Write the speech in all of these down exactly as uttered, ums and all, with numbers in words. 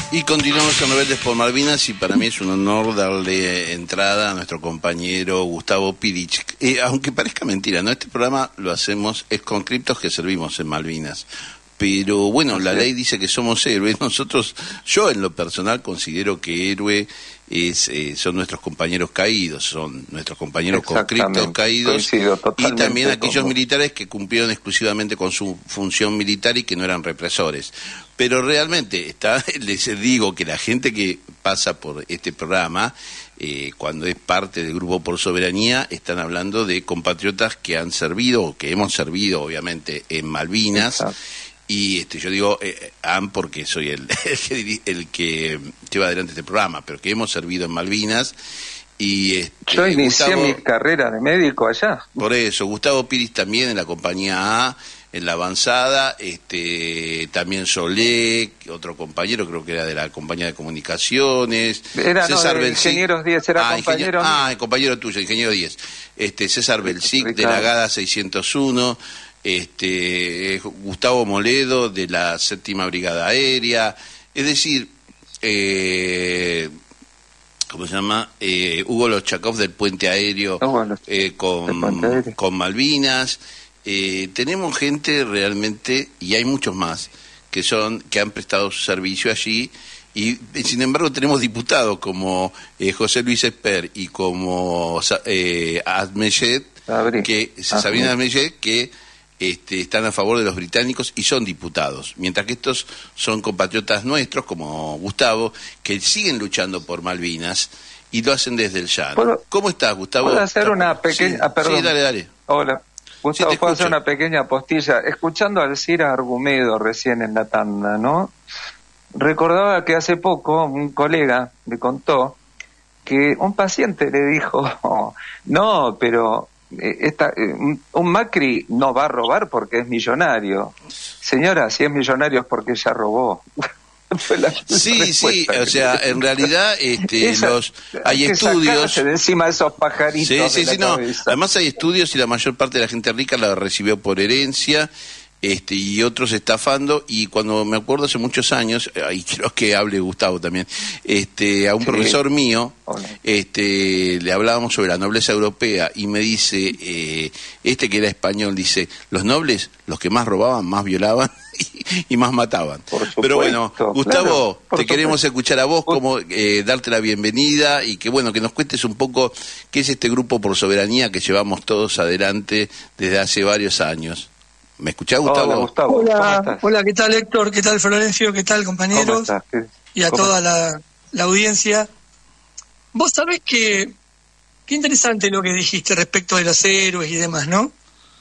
Y continuamos en Rebeldes por Malvinas y para mí es un honor darle entrada a nuestro compañero Gustavo Pirich. Eh, aunque parezca mentira, ¿no? Este programa lo hacemos, es con criptos que servimos en Malvinas. Pero bueno, la ley dice que somos héroes. Nosotros, yo en lo personal considero que héroe es, eh, son nuestros compañeros caídos, son nuestros compañeros conscriptos caídos y también aquellos militares que cumplieron exclusivamente con su función militar y que no eran represores. Pero realmente, está, les digo que la gente que pasa por este programa, eh, cuando es parte del Grupo por Soberanía, están hablando de compatriotas que han servido, o que hemos servido obviamente en Malvinas. Exacto. Y este, yo digo eh, han porque soy el, el, que, el que lleva adelante este programa, pero que hemos servido en Malvinas. Y este, yo inicié Gustavo, mi carrera de médico allá. Por eso, Gustavo Piris también en la compañía A, en la avanzada, este también Solé, otro compañero, creo que era de la compañía de comunicaciones. Era, César no, de Belcic, Ingenieros diez, era ah, compañero. Ingeniero, ah, el compañero tuyo, Ingeniero diez. Este, César Belcic, de la Gada seiscientos uno. Este Gustavo Moledo de la séptima brigada aérea, es decir, eh, ¿cómo se llama? Eh, Hugo Lochakov del puente aéreo, oh, los, eh, con, puente aéreo. con Malvinas. Eh, tenemos gente realmente, y hay muchos más, que son que han prestado su servicio allí, y sin embargo tenemos diputados como eh, José Luis Esper y como eh, Admeyet, que Sabina Admeyet, que Este, están a favor de los británicos y son diputados, mientras que estos son compatriotas nuestros, como Gustavo, que siguen luchando por Malvinas y lo hacen desde el llano. ¿Puedo, ¿Cómo estás, Gustavo? ¿Puedo hacer una pequeña... Sí, ah, perdón. Sí, dale, dale. Hola. Gustavo, sí, ¿puedo hacer una pequeña postilla? Escuchando al Cira Argumedo recién en la tanda, ¿no? Recordaba que hace poco un colega me contó que un paciente le dijo, oh, no, pero... Esta, un Macri no va a robar porque es millonario. Señora, si es millonario es porque ya robó. Sí, sí, o sea, en realidad este, Esa, los hay, hay estudios de encima de esos pajaritos. Sí, sí, de sí, la no. Además hay estudios y la mayor parte de la gente rica la recibió por herencia. Este, y otros estafando, y cuando me acuerdo hace muchos años, y creo que hable Gustavo también, este, a un sí. profesor mío, Hola. este, le hablábamos sobre la nobleza europea, y me dice, eh, este que era español, dice, los nobles, los que más robaban, más violaban, y, y más mataban. Supuesto, Pero bueno, Gustavo, claro, te supuesto. queremos escuchar a vos, como eh, darte la bienvenida, y que bueno, que nos cuentes un poco qué es este Grupo por Soberanía que llevamos todos adelante desde hace varios años. ¿Me escuchás, Gustavo? Hola, Gustavo. Hola, hola, ¿qué tal, Héctor? ¿Qué tal, Florencio? ¿Qué tal, compañeros? Y a toda la, la audiencia. Vos sabés que, qué interesante lo que dijiste respecto de los héroes y demás, ¿no?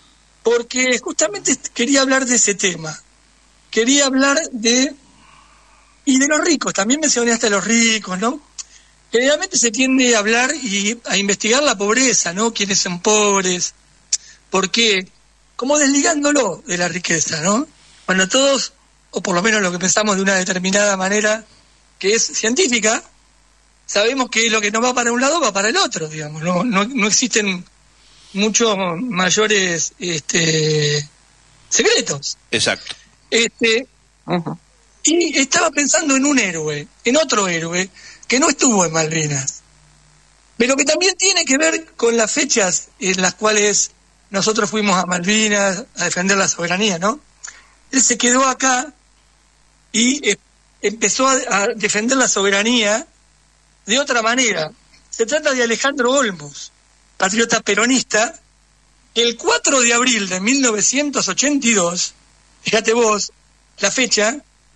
Porque justamente quería hablar de ese tema. Quería hablar de... Y de los ricos, también mencionaste a los ricos, ¿no? Generalmente se tiende a hablar y a investigar la pobreza, ¿no? ¿Quiénes son pobres? ¿Por qué? Como desligándolo de la riqueza, ¿no? Cuando todos, o por lo menos lo que pensamos de una determinada manera, que es científica, sabemos que lo que no va para un lado va para el otro, digamos. No, no, no existen muchos mayores este, secretos. Exacto. Este, uh-huh. Y estaba pensando en un héroe, en otro héroe, que no estuvo en Malvinas, pero que también tiene que ver con las fechas en las cuales nosotros fuimos a Malvinas a defender la soberanía, ¿no? Él se quedó acá y eh, empezó a, a defender la soberanía de otra manera. Se trata de Alejandro Olmos, patriota peronista, que el cuatro de abril de mil novecientos ochenta y dos, fíjate vos, la fecha,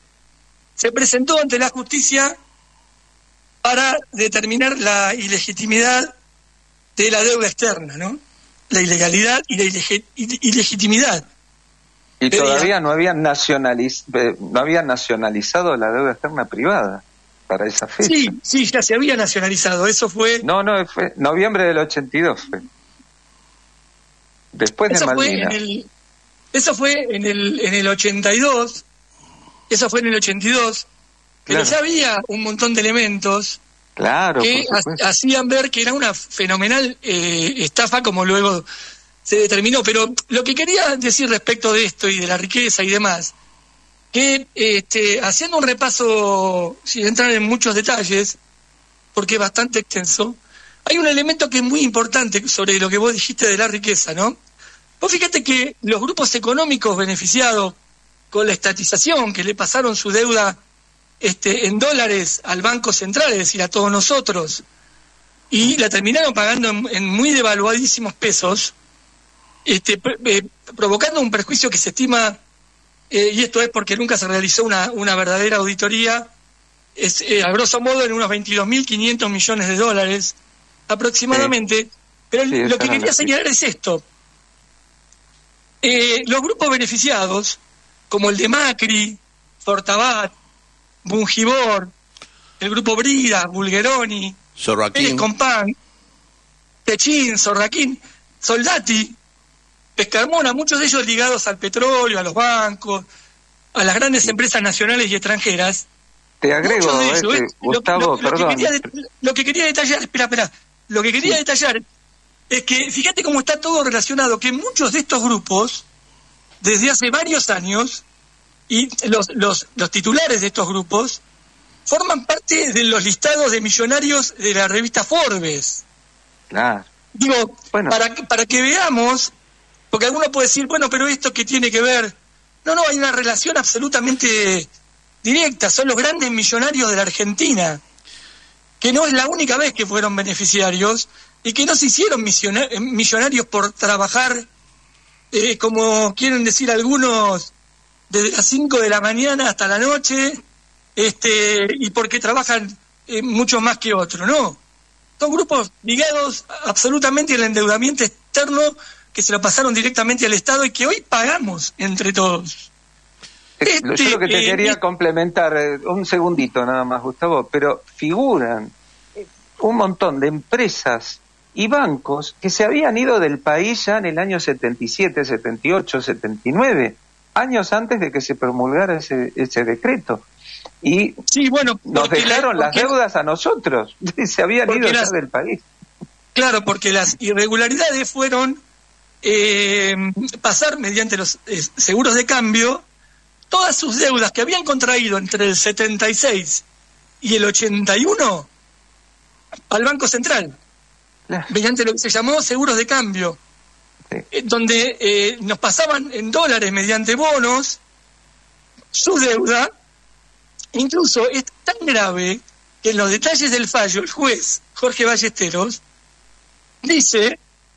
se presentó ante la justicia para determinar la ilegitimidad de la deuda externa, ¿no? La ilegalidad y la ileg- ilegitimidad. Y Pero todavía ya... no habían nacionaliz- no habían nacionalizado la deuda externa privada para esa fecha. Sí, sí, ya se había nacionalizado. Eso fue... No, no, fue noviembre del ochenta y dos. Fue. Después eso de Malvinas. Fue en el, eso fue en el, en el ochenta y dos. Eso fue en el ochenta y dos. Pero claro. Ya había un montón de elementos... Claro, que ha- hacían ver que era una fenomenal eh, estafa, como luego se determinó. Pero lo que quería decir respecto de esto y de la riqueza y demás, que este, haciendo un repaso, sin entrar en muchos detalles, porque es bastante extenso, hay un elemento que es muy importante sobre lo que vos dijiste de la riqueza, ¿no? Vos fíjate que los grupos económicos beneficiados con la estatización, que le pasaron su deuda este, en dólares al Banco Central, es decir, a todos nosotros, y la terminaron pagando en, en muy devaluadísimos pesos, este, eh, provocando un perjuicio que se estima, eh, y esto es porque nunca se realizó una, una verdadera auditoría, es eh, a grosso modo en unos veintidós mil quinientos millones de dólares aproximadamente, sí. Pero sí, lo que quería así. señalar es esto. Eh, los grupos beneficiados, como el de Macri, Fortabat, Bungibor, el grupo Brida, Bulgeroni, Pérez Compán, Techín, Sorraquín, Soldati, Pescarmona, muchos de ellos ligados al petróleo, a los bancos, a las grandes empresas nacionales y extranjeras. Te agrego, de ellos, este, ¿eh? Gustavo, lo, lo, lo perdón. Que quería, lo que quería detallar, espera, espera, lo que quería sí. detallar es que fíjate cómo está todo relacionado, que muchos de estos grupos, desde hace varios años, y los, los, los titulares de estos grupos, forman parte de los listados de millonarios de la revista Forbes. Claro. Digo, bueno. para, para que veamos, porque alguno puede decir, bueno, pero esto ¿qué tiene que ver? No, no, hay una relación absolutamente directa, son los grandes millonarios de la Argentina, que no es la única vez que fueron beneficiarios, y que no se hicieron millonarios por trabajar, eh, como quieren decir algunos, desde las cinco de la mañana hasta la noche, este y porque trabajan eh, mucho más que otros, no. Son grupos ligados absolutamente al endeudamiento externo que se lo pasaron directamente al Estado y que hoy pagamos entre todos. Este, Yo lo que te eh, quería eh, complementar, eh, un segundito nada más, Gustavo, pero figuran un montón de empresas y bancos que se habían ido del país ya en el año setenta y siete, setenta y ocho, setenta y nueve, años antes de que se promulgara ese, ese decreto. Y sí, bueno, nos dejaron la, las deudas a nosotros, se habían ido ya las, del país. Claro, porque las irregularidades fueron eh, pasar mediante los eh, seguros de cambio todas sus deudas que habían contraído entre el setenta y seis y el ochenta y uno al Banco Central, claro. mediante lo que se llamó seguros de cambio, sí. eh, donde eh, nos pasaban en dólares mediante bonos su deuda. Incluso es tan grave que en los detalles del fallo el juez Jorge Ballesteros dice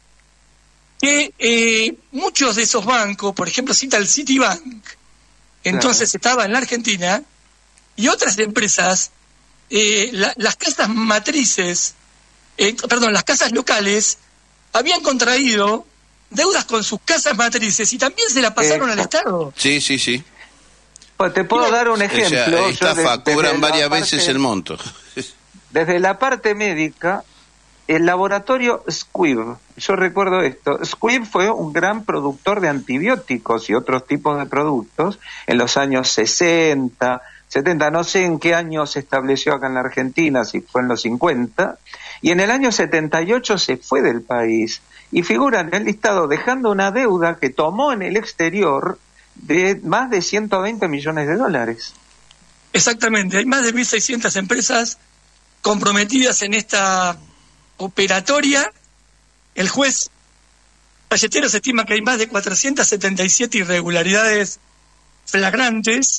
que eh, muchos de esos bancos, por ejemplo cita el Citibank, entonces claro. estaba en la Argentina, y otras empresas, eh, la, las casas matrices, eh, perdón, las casas locales, habían contraído deudas con sus casas matrices y también se la pasaron eh, al Estado. Sí, sí, sí. Pues te puedo dar un ejemplo. O sea, estafa, de, cobran varias parte, veces el monto. Desde la parte médica, el laboratorio Squibb, yo recuerdo esto, Squibb fue un gran productor de antibióticos y otros tipos de productos en los años sesenta, setenta, no sé en qué año se estableció acá en la Argentina, si fue en los cincuenta, y en el año setenta y ocho se fue del país, y figura en el listado dejando una deuda que tomó en el exterior de más de ciento veinte millones de dólares. Exactamente, hay más de mil seiscientas empresas comprometidas en esta operatoria. El juez Ballesteros estima que hay más de cuatrocientas setenta y siete irregularidades flagrantes,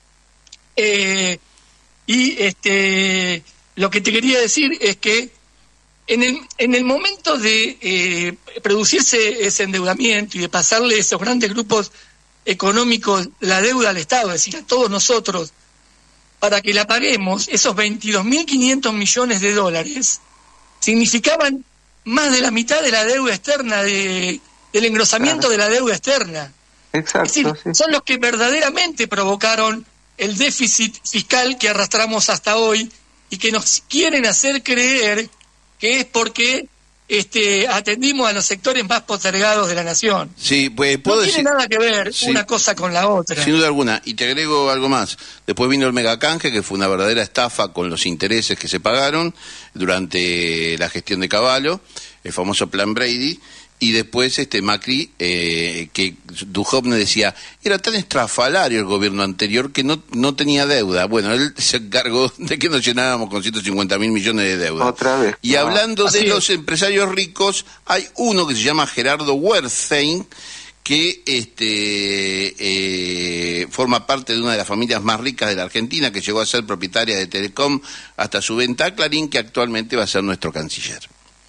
eh, y este lo que te quería decir es que en el, en el momento de eh, producirse ese endeudamiento y de pasarle esos grandes grupos económicos la deuda al Estado, es decir, a todos nosotros, para que la paguemos, esos veintidós mil quinientos millones de dólares significaban más de la mitad de la deuda externa, de, del engrosamiento claro. de la deuda externa. Exacto, es decir, sí. son los que verdaderamente provocaron el déficit fiscal que arrastramos hasta hoy y que nos quieren hacer creer que es porque este atendimos a los sectores más postergados de la nación. Sí, pues puedo no tiene decir... nada que ver sí, una cosa con la otra. Sin duda alguna. Y te agrego algo más. Después vino el megacanje, que fue una verdadera estafa con los intereses que se pagaron durante la gestión de Cavallo, el famoso Plan Brady, y después este Macri, eh, que Duhovne decía, era tan estrafalario el gobierno anterior que no no tenía deuda. Bueno, él se encargó de que nos llenábamos con ciento cincuenta mil millones de deuda. Otra vez. Y no. hablando Así de es. los empresarios ricos, hay uno que se llama Gerardo Wertheim, que este eh, forma parte de una de las familias más ricas de la Argentina, que llegó a ser propietaria de Telecom hasta su venta a Clarín, que actualmente va a ser nuestro canciller.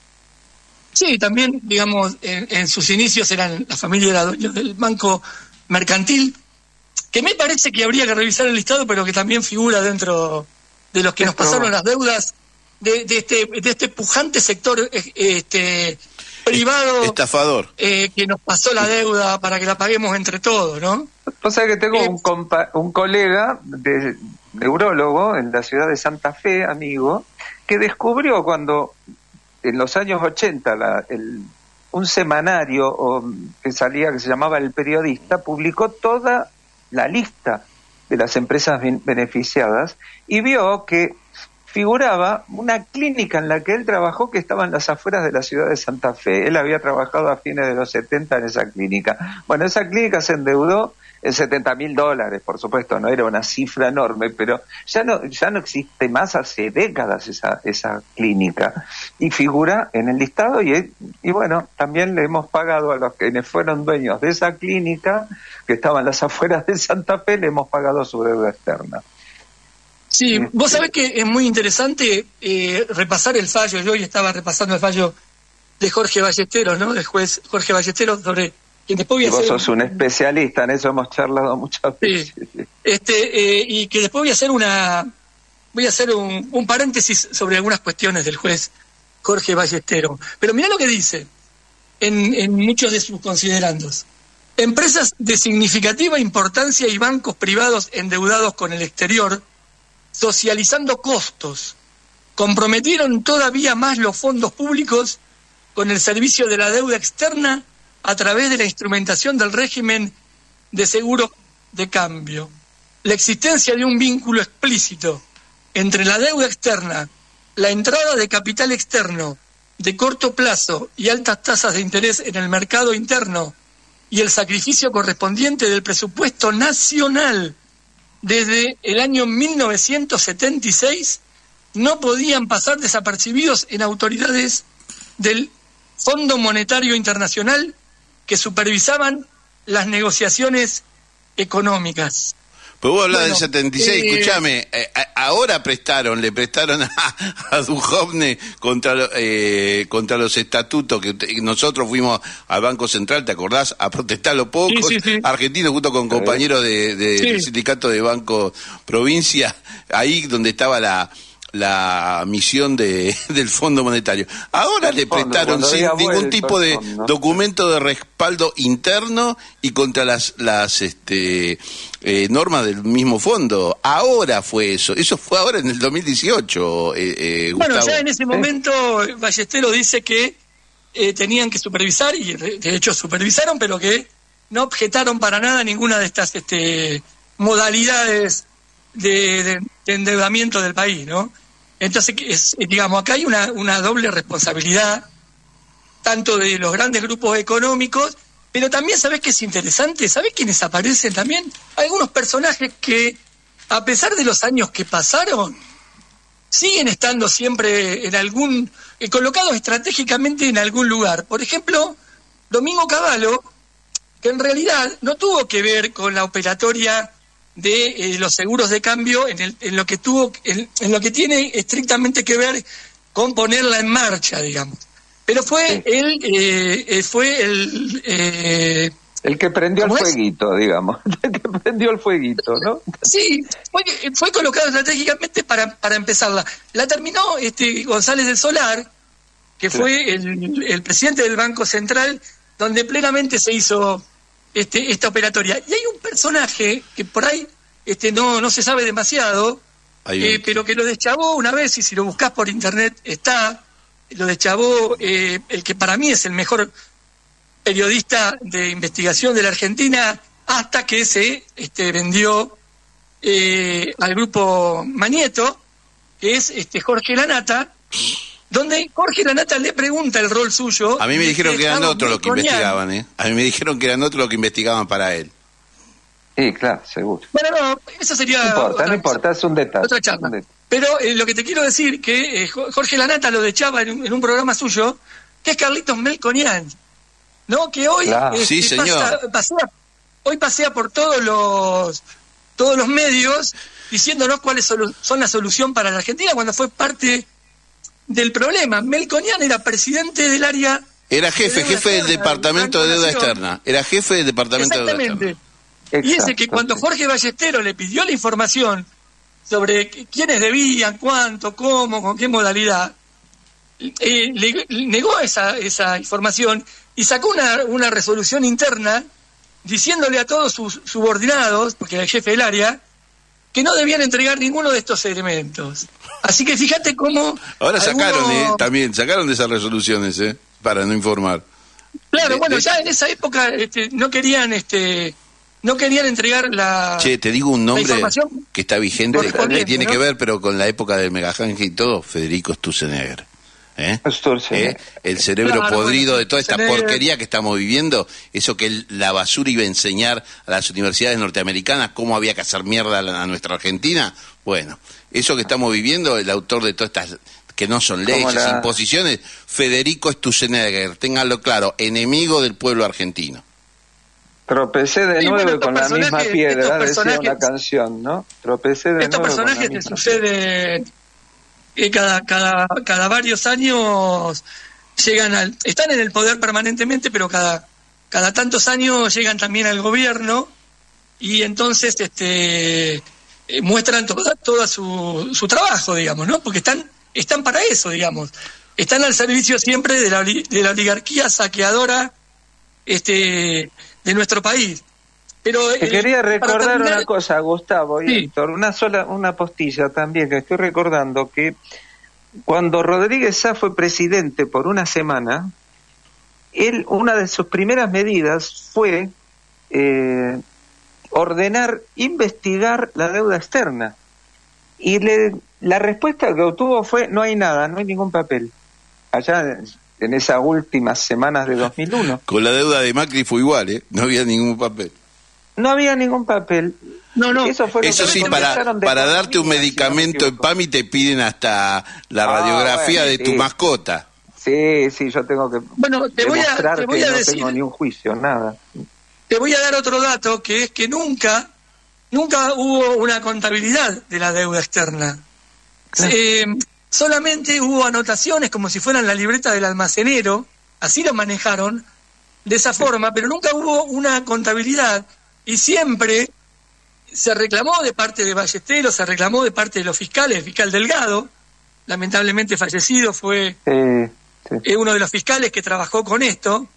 Sí, también, digamos, en, en sus inicios eran la familia era dueño del Banco Mercantil, que me parece que habría que revisar el listado, pero que también figura dentro de los que nos pasaron las deudas de, de este de este pujante sector este privado estafador eh, que nos pasó la deuda para que la paguemos entre todos, ¿no? O sea que tengo Eh, un, compa un colega de neurólogo en la ciudad de Santa Fe, amigo, que descubrió cuando en los años ochenta la, el, un semanario o, que salía que se llamaba El Periodista publicó toda la lista de las empresas beneficiadas y vio que figuraba una clínica en la que él trabajó que estaba en las afueras de la ciudad de Santa Fe. Él había trabajado a fines de los setenta en esa clínica. Bueno, esa clínica se endeudó en setenta mil dólares, por supuesto, no era una cifra enorme, pero ya no ya no existe más hace décadas esa esa clínica y figura en el listado y, y bueno, también le hemos pagado a los que fueron dueños de esa clínica que estaban en las afueras de Santa Fe, le hemos pagado su deuda externa. Sí, vos sabés que es muy interesante eh, repasar el fallo. Yo hoy estaba repasando el fallo de Jorge Ballesteros, ¿no? Del juez Jorge Ballesteros, sobre quien después voy a y vos hacer... sos un especialista, en eso hemos charlado muchas veces. Sí, este, eh, y que después voy a hacer una... Voy a hacer un, un paréntesis sobre algunas cuestiones del juez Jorge Ballesteros. Pero mirá lo que dice en, en muchos de sus considerandos. Empresas de significativa importancia y bancos privados endeudados con el exterior, socializando costos, comprometieron todavía más los fondos públicos con el servicio de la deuda externa a través de la instrumentación del régimen de seguro de cambio. La existencia de un vínculo explícito entre la deuda externa, la entrada de capital externo de corto plazo y altas tasas de interés en el mercado interno y el sacrificio correspondiente del presupuesto nacional desde el año mil novecientos setenta y seis no podían pasar desapercibidos en autoridades del Fondo Monetario Internacional que supervisaban las negociaciones económicas. Pues vos hablas Bueno, del setenta y seis, eh, escúchame, eh, ahora prestaron, le prestaron a, a Duhovne contra, eh, contra los estatutos, que nosotros fuimos al Banco Central, ¿te acordás? A protestar los pocos, sí, sí, sí. argentinos junto con compañeros de, de, Sí. del sindicato de Banco Provincia, ahí donde estaba la la misión de del Fondo Monetario. Ahora le Fondo, prestaron sin había ningún vuelto tipo el de fondo. documento de respaldo interno y contra las las este eh, normas del mismo fondo. Ahora fue eso. Eso fue ahora en el dos mil dieciocho, eh, eh, Bueno, Gustavo. ya en ese momento Ballesteros dice que eh, tenían que supervisar, y de hecho supervisaron, pero que no objetaron para nada ninguna de estas este, modalidades de, de, de endeudamiento del país, ¿no? Entonces, es, digamos, acá hay una, una doble responsabilidad, tanto de los grandes grupos económicos, pero también, ¿sabés qué es interesante? ¿Sabés quiénes aparecen también? Algunos personajes que, a pesar de los años que pasaron, siguen estando siempre en algún, eh, colocados estratégicamente en algún lugar. Por ejemplo, Domingo Cavallo, que en realidad no tuvo que ver con la operatoria de eh, los seguros de cambio en, el, en lo que tuvo en, en lo que tiene estrictamente que ver con ponerla en marcha, digamos. Pero fue Sí. él eh, fue el eh, El que prendió el ¿Cómo es? fueguito, digamos. El que prendió el fueguito, ¿no? sí, fue, fue colocado estratégicamente para, para empezarla. La terminó este González del Solar, que Sí. fue el, el presidente del Banco Central, donde plenamente se hizo este, esta operatoria. Y hay un personaje que por ahí este, no, no se sabe demasiado, Hay eh, un- pero que lo deschavó una vez, y si lo buscas por internet está, lo deschavó eh, el que para mí es el mejor periodista de investigación de la Argentina, hasta que se este, vendió eh, al grupo Manieto, que es este Jorge Lanata, donde Jorge Lanata le pregunta el rol suyo. A mí me dijeron que, que eran otros los que investigaban, ¿eh? A mí me dijeron que eran otros los que investigaban para él. Sí, claro, seguro. Bueno, no, eso sería... No importa, otra, no importa, es un detalle. Otra charla. Detalle. Pero eh, lo que te quiero decir, que eh, Jorge Lanata lo dechaba en un, en un programa suyo, que es Carlitos Melconian, ¿no? Que hoy claro. eh, sí, señor. Pasa, pasea, hoy pasea por todos los todos los medios diciéndonos cuáles son la solución para la Argentina cuando fue parte del problema. Melconian era presidente del área... Era jefe, de jefe del Departamento de Deuda Externa. Era jefe del Departamento de Deuda Externa. Exacto, y ese que cuando Jorge Ballestero le pidió la información sobre quiénes debían, cuánto, cómo, con qué modalidad, eh, le, le negó esa, esa información y sacó una, una resolución interna diciéndole a todos sus subordinados, porque era el jefe del área, que no debían entregar ninguno de estos elementos. Así que fíjate cómo... Ahora sacaron, algunos... eh, también, sacaron de esas resoluciones, eh, para no informar. Claro, de, bueno, de... ya en esa época este, no querían... este No querían entregar la... Che, te digo un nombre que está vigente, que tiene ¿no? que ver, pero con la época del Megajanje y todo, Federico Sturzenegger. ¿Eh? ¿Eh? El cerebro claro, podrido bueno, de toda esta Sturzenegger. porquería que estamos viviendo, eso que el, la basura iba a enseñar a las universidades norteamericanas cómo había que hacer mierda a, a nuestra Argentina. Bueno, eso que estamos viviendo, el autor de todas estas... que no son leyes, la... imposiciones, Federico Sturzenegger, ténganlo claro, enemigo del pueblo argentino. Tropecé de sí, nuevo bueno, con la misma piedra, decía una canción, ¿no? Tropecé de estos nuevo personajes que sucede que cada, cada, cada varios años llegan al, están en el poder permanentemente, pero cada, cada tantos años llegan también al gobierno y entonces este eh, muestran toda, toda su, su trabajo, digamos, ¿no? Porque están, están para eso, digamos. Están al servicio siempre de la, de la oligarquía saqueadora este de nuestro país. Pero te eh, quería recordar terminar... una cosa, Gustavo y sí. Héctor, una sola, una postilla también, que estoy recordando que cuando Rodríguez Sá fue presidente por una semana, él, una de sus primeras medidas fue eh, ordenar investigar la deuda externa. Y le, la respuesta que obtuvo fue, no hay nada, no hay ningún papel. Allá en esas últimas semanas de dos mil uno. Con la deuda de Macri fue igual, ¿eh? No había ningún papel. No había ningún papel. No, no. Eso, fue Eso sí, para, para darte un medicamento en P A M I te piden hasta la ah, radiografía bueno, de sí. tu mascota. Sí, sí, yo tengo que bueno, te voy a, te voy que a no decir, tengo ni un juicio, nada. Te voy a dar otro dato, que es que nunca, nunca hubo una contabilidad de la deuda externa. Claro. Eh, solamente hubo anotaciones como si fueran la libreta del almacenero, así lo manejaron, de esa forma, pero nunca hubo una contabilidad y siempre se reclamó de parte de Ballesteros, se reclamó de parte de los fiscales, el fiscal Delgado, lamentablemente fallecido, fue sí, sí. uno de los fiscales que trabajó con esto,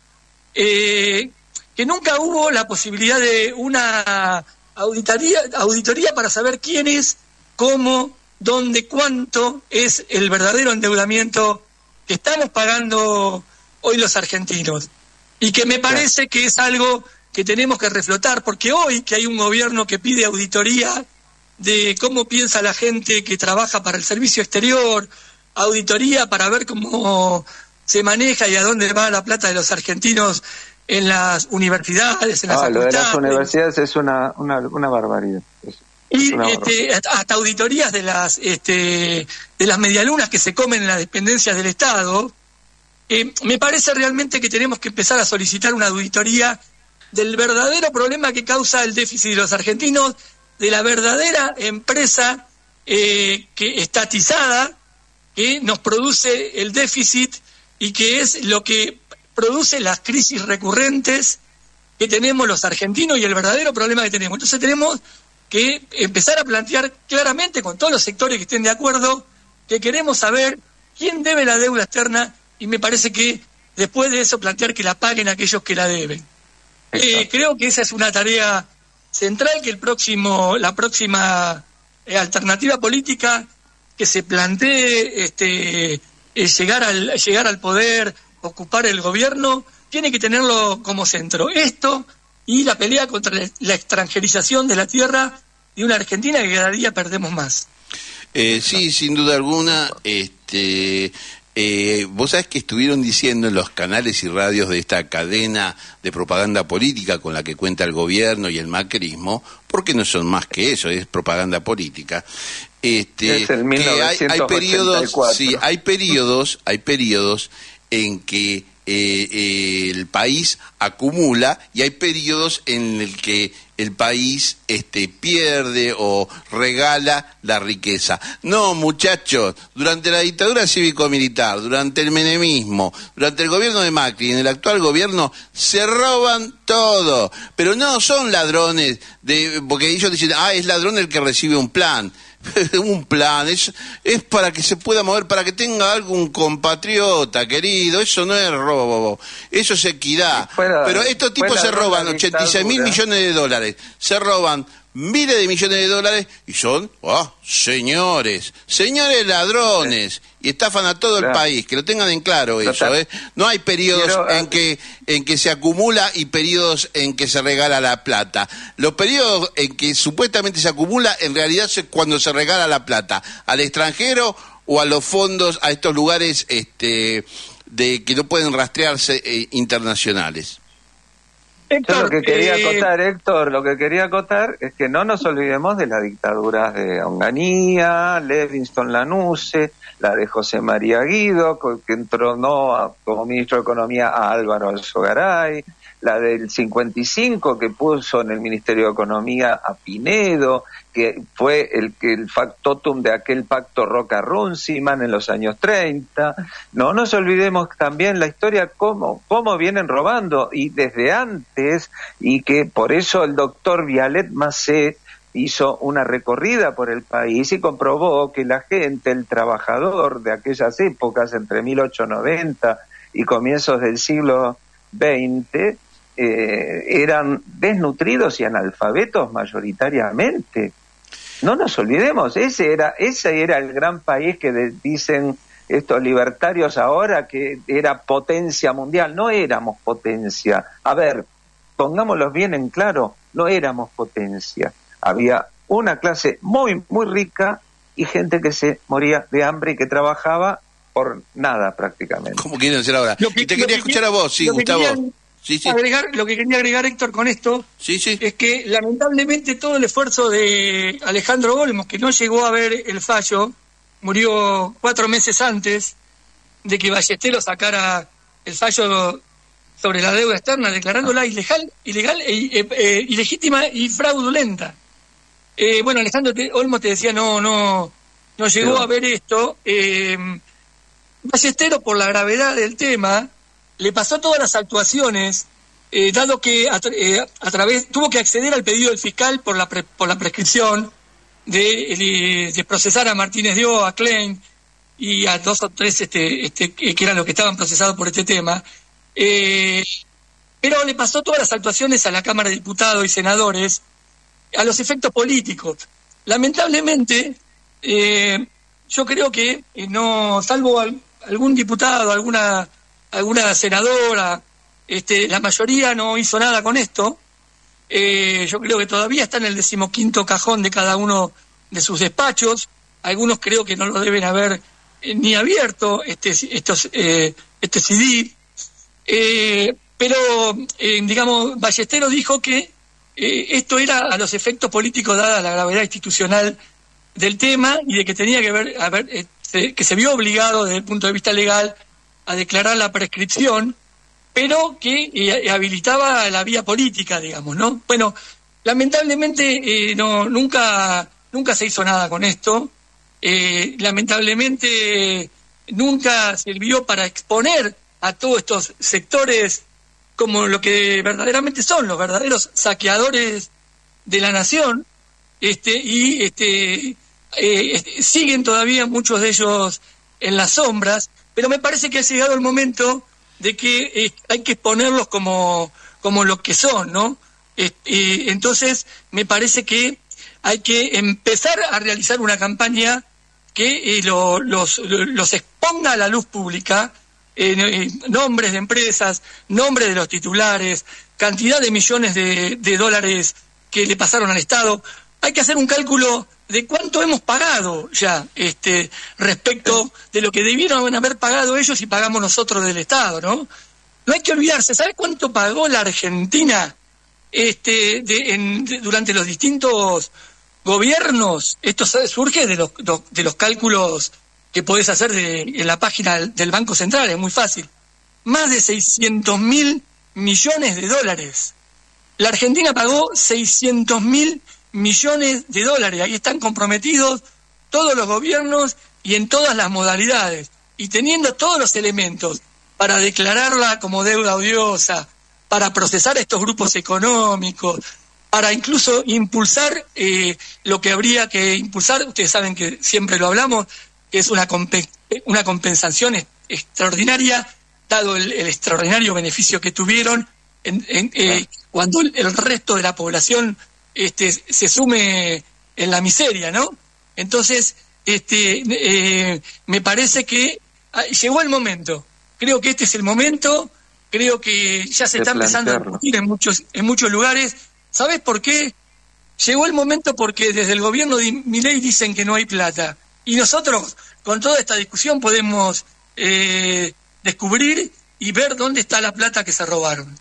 eh, que nunca hubo la posibilidad de una auditoría, auditoría para saber quién es, cómo, dónde, cuánto es el verdadero endeudamiento que estamos pagando hoy los argentinos. Y que me parece que es algo que tenemos que reflotar, porque hoy que hay un gobierno que pide auditoría de cómo piensa la gente que trabaja para el servicio exterior, auditoría para ver cómo se maneja y a dónde va la plata de los argentinos en las universidades, en las ah, facultades. Lo de las universidades es una, una, una barbaridad. Es y una este, barbaridad. hasta auditorías de las, este, de las medialunas que se comen en las dependencias del Estado. Eh, me parece realmente que tenemos que empezar a solicitar una auditoría del verdadero problema que causa el déficit de los argentinos, de la verdadera empresa eh, que estatizada que nos produce el déficit y que es lo que produce las crisis recurrentes que tenemos los argentinos y el verdadero problema que tenemos. Entonces tenemos que empezar a plantear claramente con todos los sectores que estén de acuerdo que queremos saber quién debe la deuda externa y me parece que después de eso plantear que la paguen aquellos que la deben. Eh, creo que esa es una tarea central que el próximo, la próxima eh, alternativa política que se plantee este, eh, llegar al llegar al poder, ocupar el gobierno, tiene que tenerlo como centro. Esto y la pelea contra la extranjerización de la tierra de una Argentina que cada día perdemos más. Eh, sí, sin duda alguna. Este, Eh, vos sabés que estuvieron diciendo en los canales y radios de esta cadena de propaganda política con la que cuenta el gobierno y el macrismo, porque no son más que eso, es propaganda política. Este, es el mil novecientos ochenta y cuatro. Que hay, hay periodos, sí, hay periodos, hay periodos en que eh, eh, el país acumula y hay periodos en el que el país este, pierde o regala la riqueza. No, muchachos, durante la dictadura cívico-militar, durante el menemismo, durante el gobierno de Macri, en el actual gobierno, se roban todo. Pero no son ladrones, de porque ellos dicen, ah, es ladrón el que recibe un plan. Un plan, es, es para que se pueda mover, para que tenga algún compatriota, querido, eso no es robo, eso es equidad. Fuera, pero estos tipos se roban ochenta y seis mil millones de dólares, se roban miles de millones de dólares y son, oh, señores, señores ladrones, y estafan a todo el claro. país, que lo tengan en claro eso, ¿eh? No hay periodos Quiero, en que en que se acumula y periodos en que se regala la plata. Los periodos en que supuestamente se acumula, en realidad es cuando se regala la plata, al extranjero o a los fondos, a estos lugares este de que no pueden rastrearse eh, internacionales. Héctor, Yo lo que quería eh... acotar, Héctor, lo que quería acotar es que no nos olvidemos de las dictaduras de Onganía, Levingston Lanusse, la de José María Guido, que entronó a, como ministro de Economía a Álvaro Alzogaray, la del cincuenta y cinco que puso en el Ministerio de Economía a Pinedo, que fue el que el factotum de aquel pacto Roca-Runciman en los años treinta. No nos olvidemos también la historia cómo, cómo vienen robando, y desde antes, y que por eso el doctor Vialet Macé hizo una recorrida por el país y comprobó que la gente, el trabajador de aquellas épocas, entre mil ochocientos noventa y comienzos del siglo veinte, eh, eran desnutridos y analfabetos mayoritariamente. No nos olvidemos, ese era, ese era el gran país que de, dicen estos libertarios ahora que era potencia mundial. No éramos potencia. A ver, pongámoslo bien en claro, no éramos potencia. Había una clase muy, muy rica y gente que se moría de hambre y que trabajaba por nada prácticamente. ¿Cómo quieren hacer ahora? Que, y te quería escuchar que, a vos, sí, Gustavo. Sí, sí. Agregar, lo que quería agregar, Héctor, con esto sí, sí. es que lamentablemente todo el esfuerzo de Alejandro Olmos, que no llegó a ver el fallo, murió cuatro meses antes de que Ballesteros sacara el fallo sobre la deuda externa, declarándola ilegal, ilegal e, e, e, ilegítima y fraudulenta. Eh, bueno, Alejandro te, Olmos te decía, no, no, no llegó Pero... a ver esto. Eh, Ballesteros, por la gravedad del tema, le pasó todas las actuaciones, eh, dado que a, eh, a través tuvo que acceder al pedido del fiscal por la pre, por la prescripción de, de, de procesar a Martínez Dio, a Klein y a dos o tres este, este, que eran los que estaban procesados por este tema. Eh, pero le pasó todas las actuaciones a la Cámara de Diputados y Senadores a los efectos políticos. Lamentablemente, eh, yo creo que eh, no, salvo al, algún diputado, alguna alguna senadora, este, la mayoría no hizo nada con esto. Eh, yo creo que todavía está en el decimoquinto cajón de cada uno de sus despachos. Algunos creo que no lo deben haber eh, ni abierto este estos eh, este C D. Eh, pero eh, digamos, Ballesteros dijo que eh, esto era a los efectos políticos dada la gravedad institucional del tema y de que tenía que ver, a ver eh, se, que se vio obligado desde el punto de vista legal a declarar la prescripción, pero que eh, habilitaba la vía política, digamos, ¿no? Bueno, lamentablemente eh, no nunca nunca se hizo nada con esto. Eh, lamentablemente nunca sirvió para exponer a todos estos sectores como lo que verdaderamente son los verdaderos saqueadores de la nación, este y este eh, siguen todavía muchos de ellos en las sombras. Pero me parece que ha llegado el momento de que eh, hay que exponerlos como, como lo que son, ¿no? Eh, eh, entonces, me parece que hay que empezar a realizar una campaña que eh, lo, los, los exponga a la luz pública, eh, eh, nombres de empresas, nombres de los titulares, cantidad de millones de, de dólares que le pasaron al Estado. Hay que hacer un cálculo de cuánto hemos pagado ya este respecto de lo que debieron haber pagado ellos y pagamos nosotros del Estado, ¿no? No hay que olvidarse, ¿sabe cuánto pagó la Argentina este de, en, de, durante los distintos gobiernos? Esto surge de los, de los cálculos que podés hacer de, en la página del Banco Central, es muy fácil. Más de seiscientos mil millones de dólares. La Argentina pagó seiscientos mil millones de dólares. Ahí están comprometidos todos los gobiernos y en todas las modalidades. Y teniendo todos los elementos para declararla como deuda odiosa, para procesar estos grupos económicos, para incluso impulsar eh, lo que habría que impulsar, ustedes saben que siempre lo hablamos, que es una, comp- una compensación est- extraordinaria, dado el, el extraordinario beneficio que tuvieron en, en, eh, cuando el, el resto de la población este, se sume en la miseria, ¿no? Entonces, este, eh, me parece que ah, llegó el momento. Creo que este es el momento, creo que ya se está empezando a discutir en muchos, en muchos lugares. ¿Sabes por qué? Llegó el momento porque desde el gobierno de Milei dicen que no hay plata. Y nosotros, con toda esta discusión, podemos eh, descubrir y ver dónde está la plata que se robaron.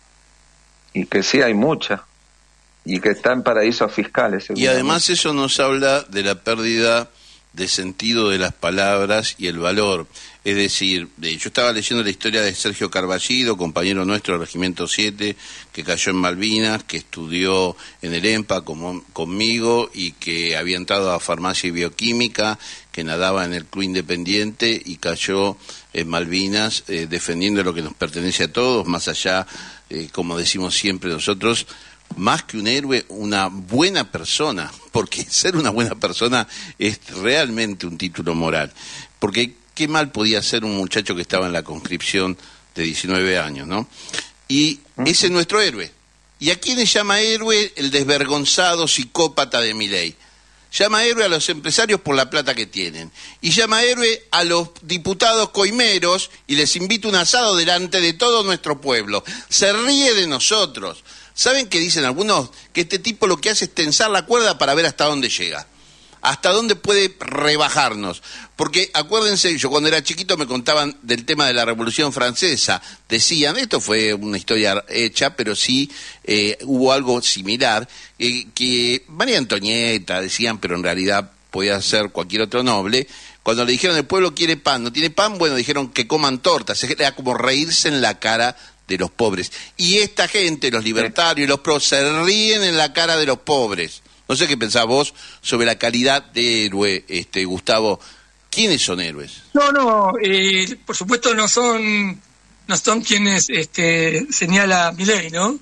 Y que sí hay mucha. Y que está en paraísos fiscales. Y además eso nos habla de la pérdida de sentido de las palabras y el valor. Es decir, yo estaba leyendo la historia de Sergio Carballido, compañero nuestro del Regimiento siete, que cayó en Malvinas, que estudió en el EMPA como, conmigo y que había entrado a farmacia y bioquímica, que nadaba en el Club Independiente y cayó en Malvinas eh, defendiendo lo que nos pertenece a todos, más allá, eh, como decimos siempre nosotros, más que un héroe, una buena persona, porque ser una buena persona es realmente un título moral, porque qué mal podía ser un muchacho que estaba en la conscripción de diecinueve años, ¿no? Y ese es nuestro héroe. ¿Y a quiénes llama héroe? El desvergonzado psicópata de Milei. Llama héroe a los empresarios por la plata que tienen. Y llama héroe a los diputados coimeros y les invita un asado delante de todo nuestro pueblo. Se ríe de nosotros. ¿Saben qué dicen algunos? Que este tipo lo que hace es tensar la cuerda para ver hasta dónde llega. Hasta dónde puede rebajarnos. Porque acuérdense, yo cuando era chiquito me contaban del tema de la Revolución Francesa. Decían, esto fue una historia hecha, pero sí eh, hubo algo similar, eh, que María Antonieta decían, pero en realidad podía ser cualquier otro noble. Cuando le dijeron el pueblo quiere pan, no tiene pan, bueno, dijeron que coman tortas. Era como reírse en la cara de los pobres. Y esta gente, los libertarios y los pros, se ríen en la cara de los pobres. No sé qué pensás vos sobre la calidad de héroe, este, Gustavo. ¿Quiénes son héroes? No, no, eh, por supuesto no son no son quienes este, señala Milei, ¿no?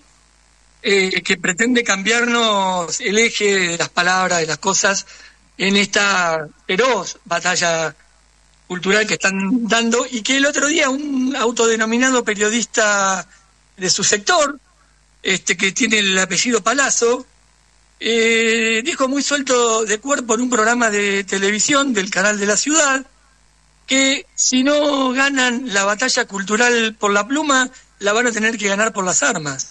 Eh, que pretende cambiarnos el eje de las palabras, de las cosas, en esta feroz batalla cultural que están dando, y que el otro día un autodenominado periodista de su sector, este que tiene el apellido Palazzo, Eh, dijo muy suelto de cuerpo en un programa de televisión del canal de la ciudad que si no ganan la batalla cultural por la pluma, la van a tener que ganar por las armas.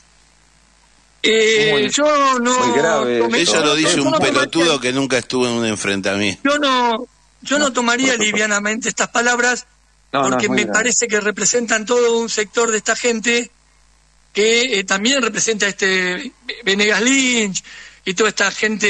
Eh, muy, yo no, muy grave, no me, eso lo dice un no pelotudo tomaría, que nunca estuvo en un enfrentamiento. Yo no, yo no, no tomaría livianamente estas palabras, no, porque no, me grave. parece que representan todo un sector de esta gente que eh, también representa a este Venegas Lynch y toda esta gente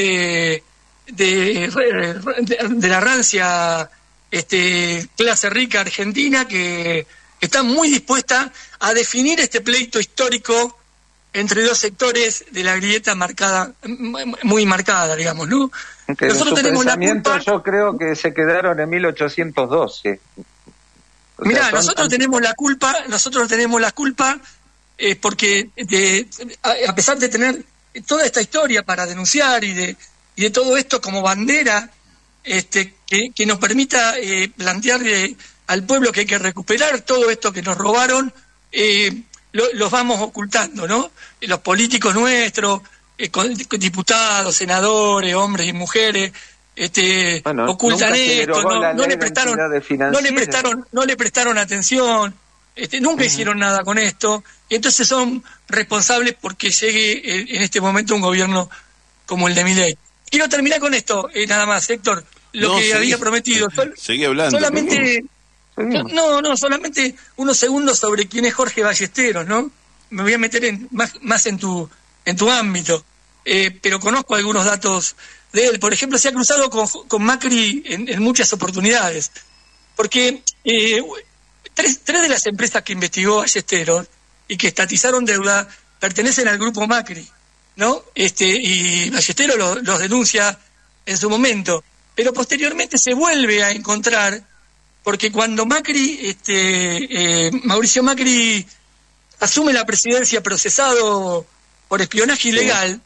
de, de, de la rancia este, clase rica argentina que, que está muy dispuesta a definir este pleito histórico entre dos sectores de la grieta marcada, muy marcada, digamos, ¿no? Que nosotros tenemos la culpa. Yo creo que se quedaron en mil ochocientos doce. O Mirá, sea, nosotros tan... tenemos la culpa, nosotros tenemos la culpa eh, porque de, a, a pesar de tener toda esta historia para denunciar y de y de todo esto como bandera este que, que nos permita eh, plantearle al pueblo que hay que recuperar todo esto que nos robaron, eh, lo, los vamos ocultando, ¿no? Los políticos nuestros, eh, con, con diputados, senadores, hombres y mujeres, este bueno, ocultan esto, no, no le prestaron no le prestaron no le prestaron atención. Este, nunca uh-huh. hicieron nada con esto, y entonces son responsables porque llegue en este momento un gobierno como el de Milei. quiero terminar con esto, eh, nada más, Héctor, lo no, que seguí, había prometido. Sol, seguí hablando. Solamente, no, no, solamente unos segundos sobre quién es Jorge Ballesteros, ¿no? Me voy a meter en, más, más en tu, en tu ámbito, eh, pero conozco algunos datos de él. Por ejemplo, se ha cruzado con, con Macri en, en muchas oportunidades, porque eh, tres, tres de las empresas que investigó Ballesteros y que estatizaron deuda pertenecen al grupo Macri, ¿no? Este, y Ballesteros los lo denuncia en su momento, pero posteriormente se vuelve a encontrar, porque cuando Macri, este, eh, Mauricio Macri asume la presidencia procesado por espionaje ilegal,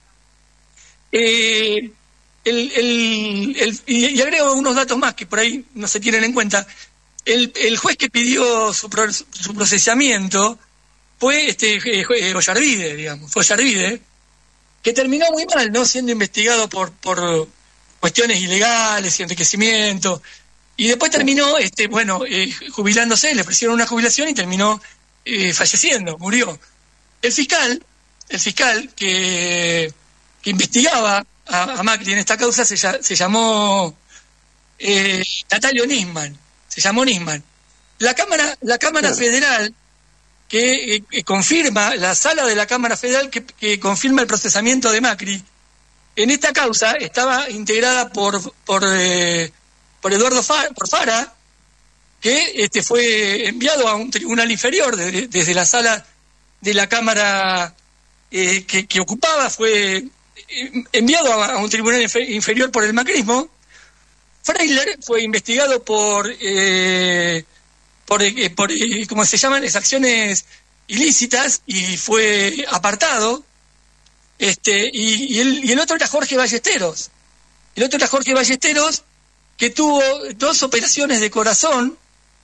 eh, el, el, el, y, y agrego unos datos más que por ahí no se tienen en cuenta. El, el juez que pidió su, pro, su procesamiento fue este eh, Ollarvide, digamos, fue Ollarvide, que terminó muy mal, ¿no? Siendo investigado por, por cuestiones ilegales y enriquecimiento, y después terminó, este, bueno, eh, jubilándose, le ofrecieron una jubilación y terminó eh, falleciendo, murió. El fiscal, el fiscal que, que investigaba a, a Macri en esta causa se, se llamó eh, Natalio Nisman, se llamó Nisman. La Cámara, la Cámara Federal que eh, eh, confirma, la sala de la Cámara Federal que, que confirma el procesamiento de Macri, en esta causa estaba integrada por por, eh, por Eduardo Fara, por Fara, que este fue enviado a un tribunal inferior de, desde la sala de la Cámara eh, que, que ocupaba, fue enviado a, a un tribunal inferior por el macrismo. Freiler fue investigado por... Eh, por, eh, por eh, ¿cómo se llaman? Es acciones ilícitas y fue apartado. Este y, y, el, y el otro era Jorge Ballesteros. El otro era Jorge Ballesteros, que tuvo dos operaciones de corazón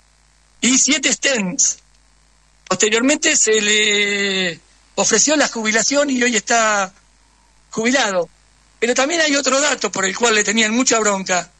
y siete stents. Posteriormente se le ofreció la jubilación y hoy está jubilado. Pero también hay otro dato por el cual le tenían mucha bronca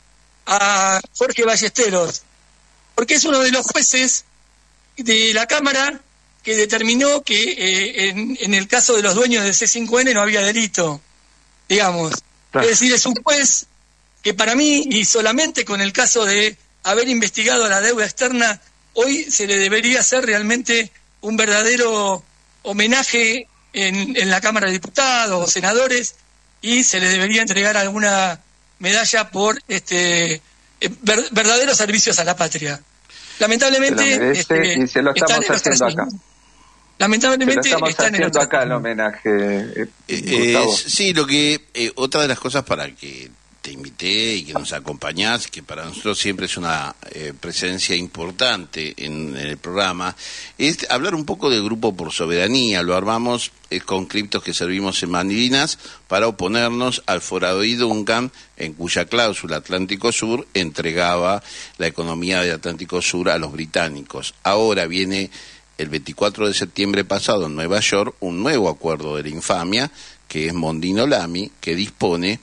a Jorge Ballesteros, porque es uno de los jueces de la Cámara que determinó que eh, en, en el caso de los dueños de C cinco N no había delito, digamos. Claro. Es decir, es un juez que para mí, y solamente con el caso de haber investigado la deuda externa, hoy se le debería hacer realmente un verdadero homenaje en, en la Cámara de Diputados o senadores, y se le debería entregar alguna medalla por este ver, verdaderos servicios a la patria. Lamentablemente se lo merece, este, y se lo estamos haciendo acá. Lamentablemente estamos están haciendo en acá el homenaje. Eh, eh, sí, lo que eh, otra de las cosas para que te invité y que nos acompañás, que para nosotros siempre es una eh, presencia importante en, en el programa, es hablar un poco del Grupo por Soberanía. Lo armamos eh, con criptos que servimos en Malvinas para oponernos al Forado Duncan, en cuya cláusula Atlántico Sur entregaba la economía de Atlántico Sur a los británicos. Ahora viene el veinticuatro de septiembre pasado en Nueva York un nuevo acuerdo de la infamia, que es Mondino-Lamy, que dispone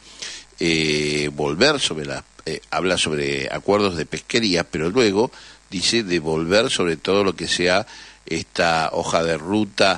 Eh, volver sobre la eh, habla sobre acuerdos de pesquería, pero luego dice de volver sobre todo lo que sea esta hoja de ruta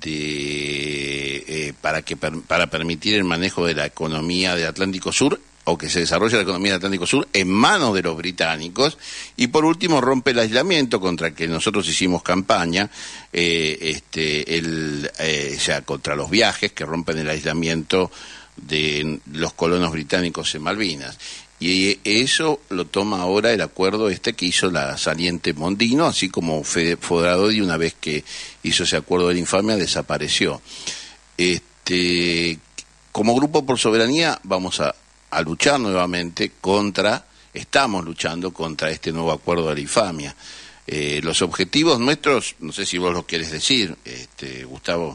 de eh, para que per, para permitir el manejo de la economía del Atlántico Sur, o que se desarrolle la economía del Atlántico Sur en manos de los británicos. Y por último rompe el aislamiento contra el que nosotros hicimos campaña, eh, este el eh, ya contra los viajes que rompen el aislamiento de los colonos británicos en Malvinas. Y eso lo toma ahora el acuerdo este que hizo la saliente Mondino, así como Fodrado, y una vez que hizo ese acuerdo de la infamia desapareció. Este, como Grupo por Soberanía vamos a, a luchar nuevamente contra, estamos luchando contra este nuevo acuerdo de la infamia. Eh, los objetivos nuestros, no sé si vos los querés decir, este, Gustavo.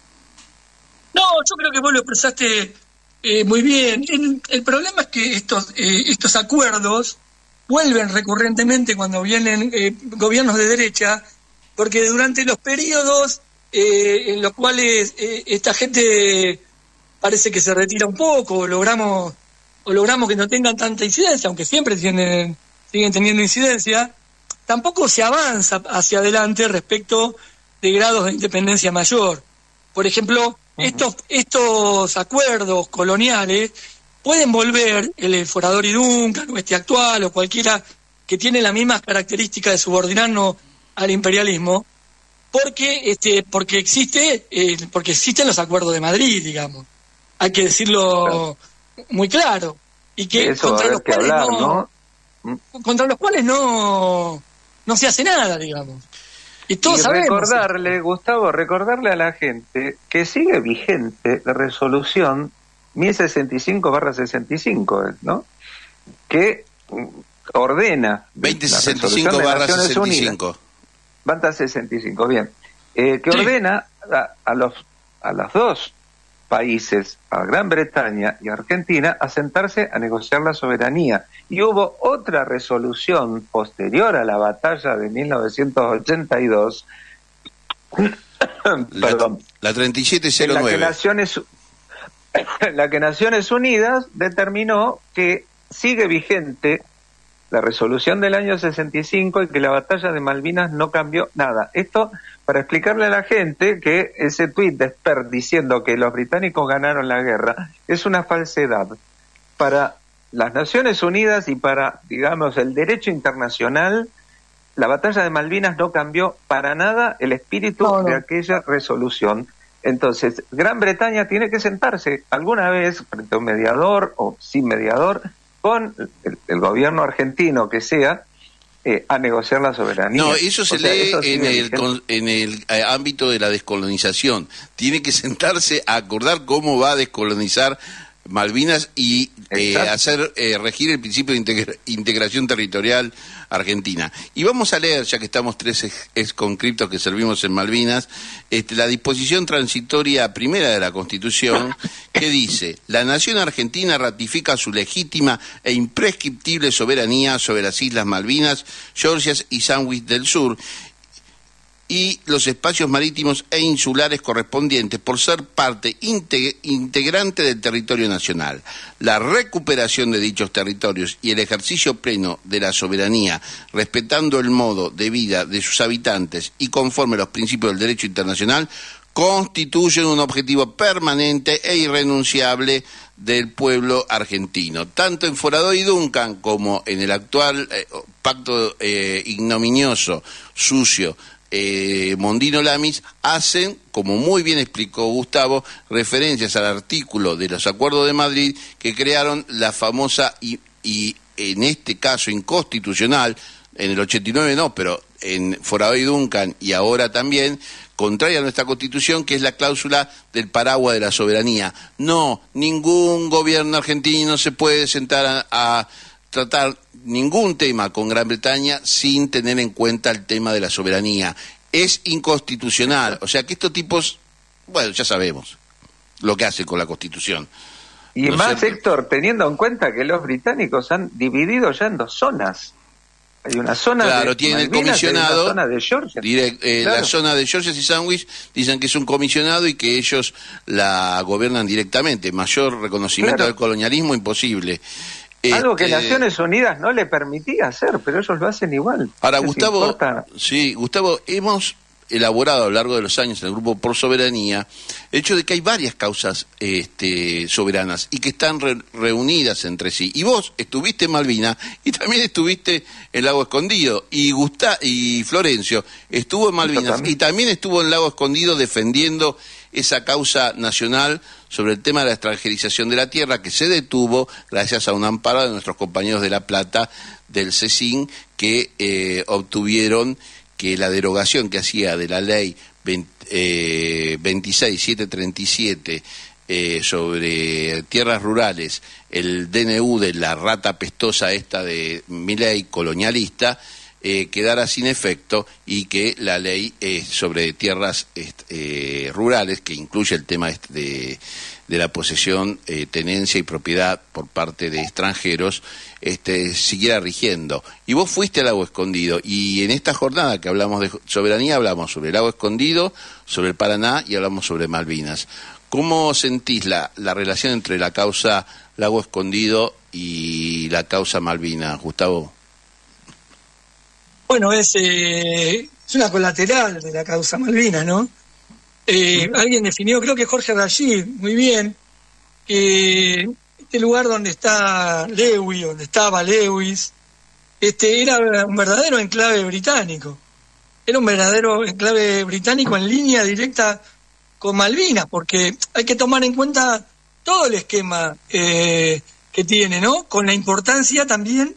No, yo creo que vos lo expresaste eh, muy bien. El, el problema es que estos eh, estos acuerdos vuelven recurrentemente cuando vienen eh, gobiernos de derecha, porque durante los periodos eh, en los cuales eh, esta gente parece que se retira un poco, o logramos o logramos que no tengan tanta incidencia, aunque siempre tienen, siguen teniendo incidencia, tampoco se avanza hacia adelante respecto de grados de independencia mayor. Por ejemplo, Estos, estos acuerdos coloniales pueden volver el Forador y Duncan, o este actual, o cualquiera que tiene las mismas características de subordinarnos al imperialismo, porque este porque existe eh, porque existen los acuerdos de Madrid, digamos. Hay que decirlo claro. muy claro. Y que Eso contra los que cuales hablar, no, ¿no? contra los cuales no no se hace nada, digamos. Y todos y sabemos. Recordarle, Gustavo, recordarle a la gente que sigue vigente la resolución mil sesenta y cinco barra sesenta y cinco, ¿no? Que ordena veinte sesenta y cinco barra sesenta y cinco. Banta sesenta y cinco, bien. Eh, que sí. ordena a, a los a los dos países, a Gran Bretaña y Argentina, a sentarse a negociar la soberanía. Y hubo otra resolución posterior a la batalla de mil novecientos ochenta y dos, la, perdón, la treinta y siete cero nueve, en la que Naciones, en la que Naciones Unidas determinó que sigue vigente la resolución del año sesenta y cinco y que la batalla de Malvinas no cambió nada. Esto para explicarle a la gente que ese tuit de Spert diciendo que los británicos ganaron la guerra es una falsedad. Para las Naciones Unidas y para, digamos, el derecho internacional, la batalla de Malvinas no cambió para nada el espíritu no, no. de aquella resolución. Entonces, Gran Bretaña tiene que sentarse alguna vez frente a un mediador o sin mediador con el, el gobierno argentino que sea, eh, a negociar la soberanía. No, eso se o sea, lee eso en, el, con, en el eh, ámbito de la descolonización. Tiene que sentarse a acordar cómo va a descolonizar Malvinas y eh, hacer eh, regir el principio de integra integración territorial argentina. Y vamos a leer, ya que estamos tres ex, ex conscriptos que servimos en Malvinas, este, la disposición transitoria primera de la Constitución, que dice: la nación argentina ratifica su legítima e imprescriptible soberanía sobre las Islas Malvinas, Georgias y Sandwich del Sur, y los espacios marítimos e insulares correspondientes por ser parte integ integrante del territorio nacional. La recuperación de dichos territorios y el ejercicio pleno de la soberanía, respetando el modo de vida de sus habitantes y conforme a los principios del derecho internacional, constituyen un objetivo permanente e irrenunciable del pueblo argentino. Tanto en Forador y Duncan como en el actual eh, pacto eh, ignominioso, sucio, Eh, Mondino Lamis, hacen, como muy bien explicó Gustavo, referencias al artículo de los Acuerdos de Madrid que crearon la famosa y, y en este caso inconstitucional, en el ochenta y nueve no, pero en Forador y Duncan y ahora también, contraria a nuestra Constitución, que es la cláusula del paraguas de la soberanía. No, ningún gobierno argentino se puede sentar a, a tratar ningún tema con Gran Bretaña sin tener en cuenta el tema de la soberanía. Es inconstitucional. O sea que estos tipos, bueno, ya sabemos lo que hacen con la Constitución. Y ¿no más, Héctor, teniendo en cuenta que los británicos han dividido ya en dos zonas. Hay una zona claro, de tiene Malvinas, el comisionado, hay una zona de Georgia. Direct, eh, claro. La zona de Georgia y Sandwich dicen que es un comisionado y que ellos la gobiernan directamente. Mayor reconocimiento claro. del colonialismo imposible. Algo que este... Naciones Unidas no le permitía hacer, pero ellos lo hacen igual. Ahora, Gustavo, sí, Gustavo, hemos elaborado a lo largo de los años en el Grupo Por Soberanía el hecho de que hay varias causas este, soberanas y que están re reunidas entre sí. Y vos estuviste en Malvinas y también estuviste en Lago Escondido, y Gusta y Florencio estuvo en Malvinas también. y también estuvo en Lago Escondido defendiendo esa causa nacional sobre el tema de la extranjerización de la tierra, que se detuvo gracias a un amparo de nuestros compañeros de La Plata, del CECIN, que eh, obtuvieron que la derogación que hacía de la ley veintiséis mil setecientos treinta y siete eh, sobre tierras rurales, el D N U de la rata pestosa esta de Milei, colonialista, Eh, quedara sin efecto, y que la ley eh, sobre tierras eh, rurales, que incluye el tema de, de la posesión, eh, tenencia y propiedad por parte de extranjeros, este, siguiera rigiendo. Y vos fuiste al Lago Escondido, y en esta jornada que hablamos de soberanía, hablamos sobre el Lago Escondido, sobre el Paraná, y hablamos sobre Malvinas. ¿Cómo sentís la, la relación entre la causa Lago Escondido y la causa Malvinas, Gustavo? Bueno, es, eh, es una colateral de la causa Malvinas, ¿no? Eh, alguien definió, creo que Jorge Rashid, muy bien, que este lugar donde está Lewis, donde estaba Lewis, este era un verdadero enclave británico. Era un verdadero enclave británico en línea directa con Malvinas, porque hay que tomar en cuenta todo el esquema eh, que tiene, ¿no? Con la importancia también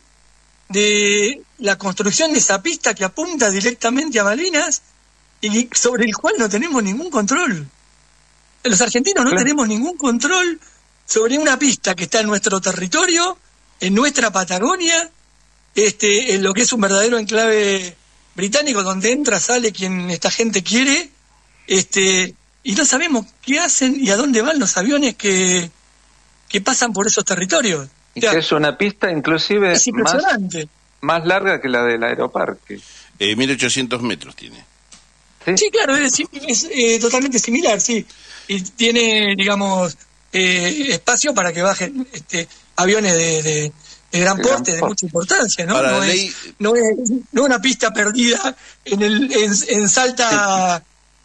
de la construcción de esa pista que apunta directamente a Malvinas y sobre el cual no tenemos ningún control. Los argentinos no tenemos ningún control sobre una pista que está en nuestro territorio, en nuestra Patagonia, este, en lo que es un verdadero enclave británico, donde entra, sale quien esta gente quiere, este, y no sabemos qué hacen y a dónde van los aviones que, que pasan por esos territorios. Y que es una pista inclusive es impresionante. Más, más larga que la del aeroparque. Eh, mil ochocientos metros tiene. Sí, sí claro, es, es eh, totalmente similar, sí. Y tiene, digamos, eh, espacio para que bajen este, aviones de, de, de gran porte, de mucha importancia, ¿no? Para no, la es, ley... no es no una pista perdida en el en, en Salta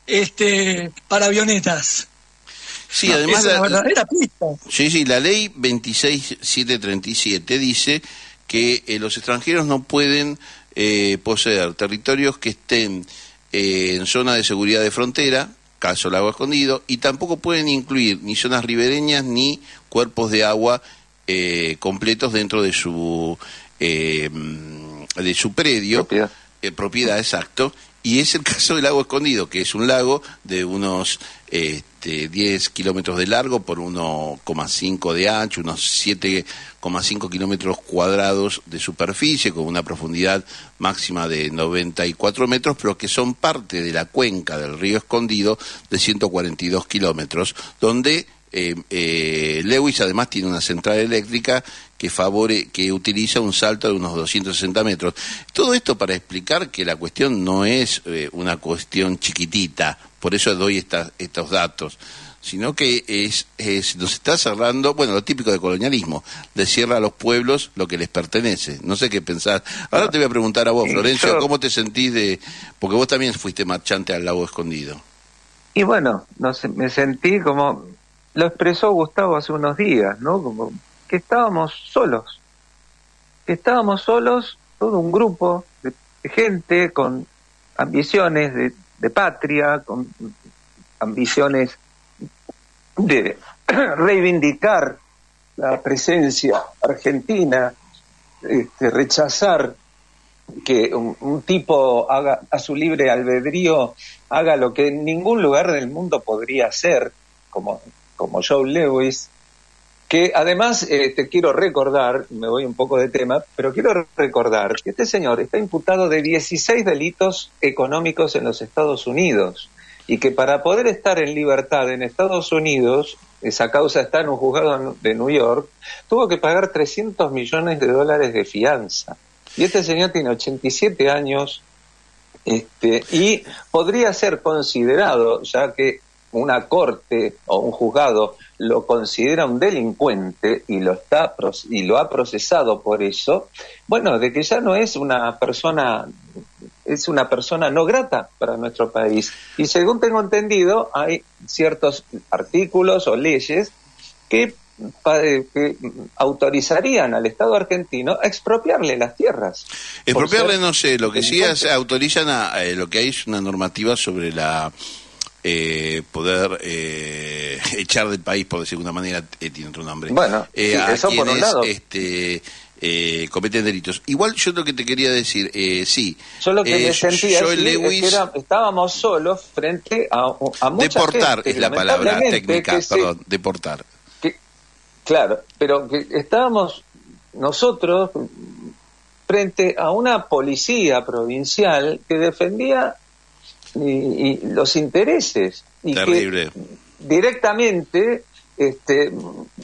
este, para avionetas. Sí, no, además... Es una la, verdadera pista. Sí, sí, la ley veintiséis mil setecientos treinta y siete dice que eh, los extranjeros no pueden eh, poseer territorios que estén eh, en zona de seguridad de frontera, caso Lago Escondido, y tampoco pueden incluir ni zonas ribereñas ni cuerpos de agua eh, completos dentro de su eh, de su predio, propiedad. Eh, propiedad, exacto, y es el caso del Lago Escondido, que es un lago de unos este, diez kilómetros de largo por uno coma cinco de ancho, unos siete coma cinco kilómetros cuadrados de superficie, con una profundidad máxima de noventa y cuatro metros, pero que son parte de la cuenca del río Escondido de ciento cuarenta y dos kilómetros, donde eh, eh, Lewis además tiene una central eléctrica que favore, que utiliza un salto de unos doscientos sesenta metros. Todo esto para explicar que la cuestión no es eh, una cuestión chiquitita, por eso doy esta, estos datos, sino que es, es nos está cerrando, bueno, lo típico de colonialismo, de cierra a los pueblos lo que les pertenece. No sé qué pensar. Ahora te voy a preguntar a vos, Florencio, ¿cómo te sentís de...? Porque vos también fuiste marchante al Lago Escondido. Y bueno, no sé, me sentí como... Lo expresó Gustavo hace unos días, ¿no? Como que estábamos solos. Que estábamos solos, todo un grupo de, de gente con ambiciones de, de patria, con ambiciones de reivindicar la presencia argentina, este, rechazar que un, un tipo haga a su libre albedrío haga lo que en ningún lugar del mundo podría hacer, como, como Joe Lewis, que además eh, te quiero recordar, me voy un poco de tema, pero quiero recordar que este señor está imputado de dieciséis delitos económicos en los Estados Unidos, y que para poder estar en libertad en Estados Unidos, esa causa está en un juzgado de New York, tuvo que pagar trescientos millones de dólares de fianza. Y este señor tiene ochenta y siete años, este, y podría ser considerado, ya que una corte o un juzgado lo considera un delincuente y lo está y lo ha procesado por eso, bueno, de que ya no es una persona, es una persona no grata para nuestro país. Y según tengo entendido, hay ciertos artículos o leyes que, que autorizarían al Estado argentino a expropiarle las tierras. Expropiarle, no sé, lo que sí es, autorizan a, a lo que hay es una normativa sobre la eh, poder eh, echar del país, por decir de alguna manera, eh, tiene otro nombre. Bueno, eh, sí, a eso quienes, por un lado. Este, eh, cometen delitos. Igual yo lo que te quería decir, eh, sí. Yo lo que eh, me sentía yo, decir Lewis, es que era, estábamos solos frente a, a mucha deportar gente, es la palabra técnica, que perdón, se, deportar. Que, claro, pero que estábamos nosotros frente a una policía provincial que defendía y, y los intereses y Terrible. que directamente este,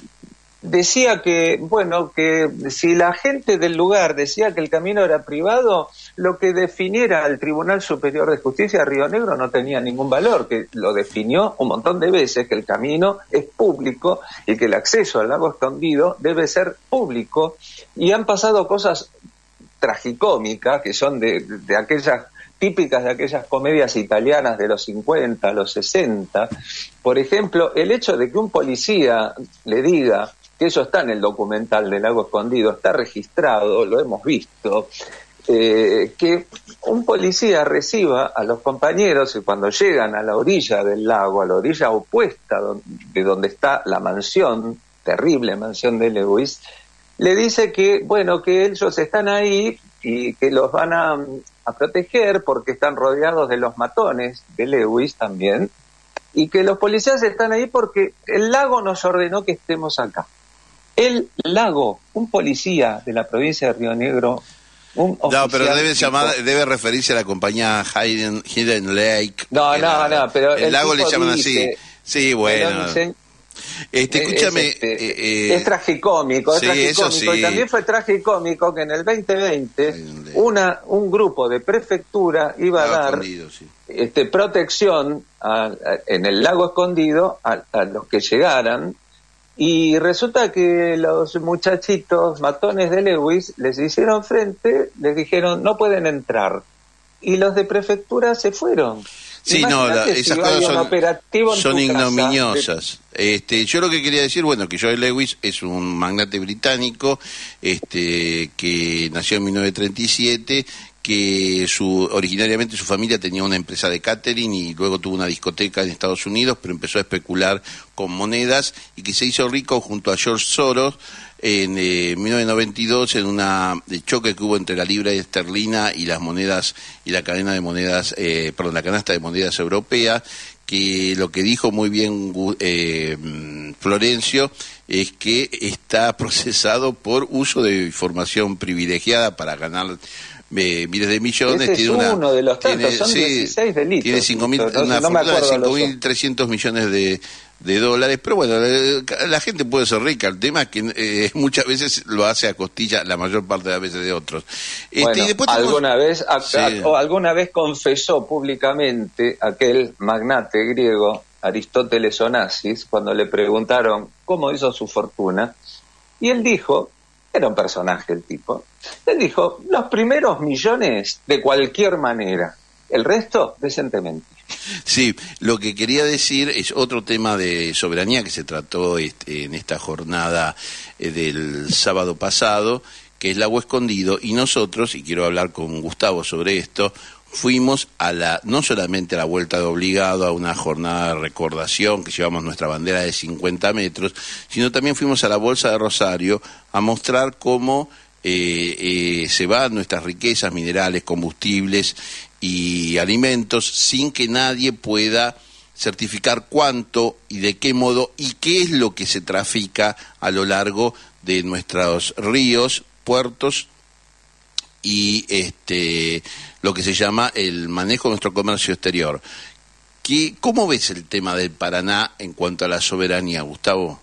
decía que, bueno, que si la gente del lugar decía que el camino era privado, lo que definiera el Tribunal Superior de Justicia de Río Negro no tenía ningún valor, que lo definió un montón de veces, que el camino es público y que el acceso al Lago Escondido debe ser público, y han pasado cosas tragicómicas que son de, de aquellas típicas de aquellas comedias italianas de los cincuenta, los sesenta. Por ejemplo, el hecho de que un policía le diga que eso está en el documental del Lago Escondido, está registrado, lo hemos visto, eh, que un policía reciba a los compañeros y cuando llegan a la orilla del lago, a la orilla opuesta de donde está la mansión, terrible mansión de Lewis, le dice que, bueno, que ellos están ahí y que los van a, a proteger porque están rodeados de los matones de Lewis también, y que los policías están ahí porque el lago nos ordenó que estemos acá. El lago, un policía de la provincia de Río Negro, un oficial... No, pero debe llamar, debe referirse a la compañía Hidden, Hidden Lake. No, no, la, no, pero el, el lago le llaman dice, así. Sí, bueno. Dicen, este, escúchame. es, este, eh, eh, es tragicómico, es sí, tragicómico. eso sí. Y también fue tragicómico que en el veinte veinte una un grupo de prefectura iba a dar sí. este, protección a, a, en el lago Escondido a, a los que llegaran. Y resulta que los muchachitos matones de Lewis les hicieron frente, les dijeron no pueden entrar. Y los de prefectura se fueron. Sí, no, la, esas si cosas son, son ignominiosas. De... Este, yo lo que quería decir, bueno, que Joe Lewis es un magnate británico este, que nació en mil novecientos treinta y siete, que su, originariamente su familia tenía una empresa de catering y luego tuvo una discoteca en Estados Unidos, pero empezó a especular con monedas y que se hizo rico junto a George Soros en eh, mil novecientos noventa y dos en una de choque que hubo entre la libra esterlina y las monedas y la cadena de monedas, eh, perdón, la canasta de monedas europea, que lo que dijo muy bien eh, Florencio es que está procesado por uso de información privilegiada para ganar Eh, miles de millones. Ese tiene es una, uno de los tantos, tiene, son sí, dieciséis delitos. Tiene cinco mil, no, una no fortuna de cinco mil trescientos millones de, de dólares, pero bueno, la, la gente puede ser rica, el tema es que eh, muchas veces lo hace a costilla, la mayor parte de las veces de otros. Bueno, este, y después tenemos... alguna vez acá, sí. o alguna vez confesó públicamente aquel magnate griego, Aristóteles Onassis, cuando le preguntaron cómo hizo su fortuna, y él dijo... Era un personaje el tipo. Él dijo, los primeros millones de cualquier manera, el resto decentemente. Sí, lo que quería decir es otro tema de soberanía que se trató este, en esta jornada eh, del sábado pasado, que es el Lago Escondido, y nosotros, y quiero hablar con Gustavo sobre esto, fuimos a la, no solamente a la vuelta de obligado, a una jornada de recordación que llevamos nuestra bandera de cincuenta metros, sino también fuimos a la Bolsa de Rosario a mostrar cómo eh, eh, se van nuestras riquezas minerales, combustibles y alimentos sin que nadie pueda certificar cuánto y de qué modo y qué es lo que se trafica a lo largo de nuestros ríos, puertos y este lo que se llama el manejo de nuestro comercio exterior. ¿Qué, ¿Cómo ves el tema del Paraná en cuanto a la soberanía, Gustavo?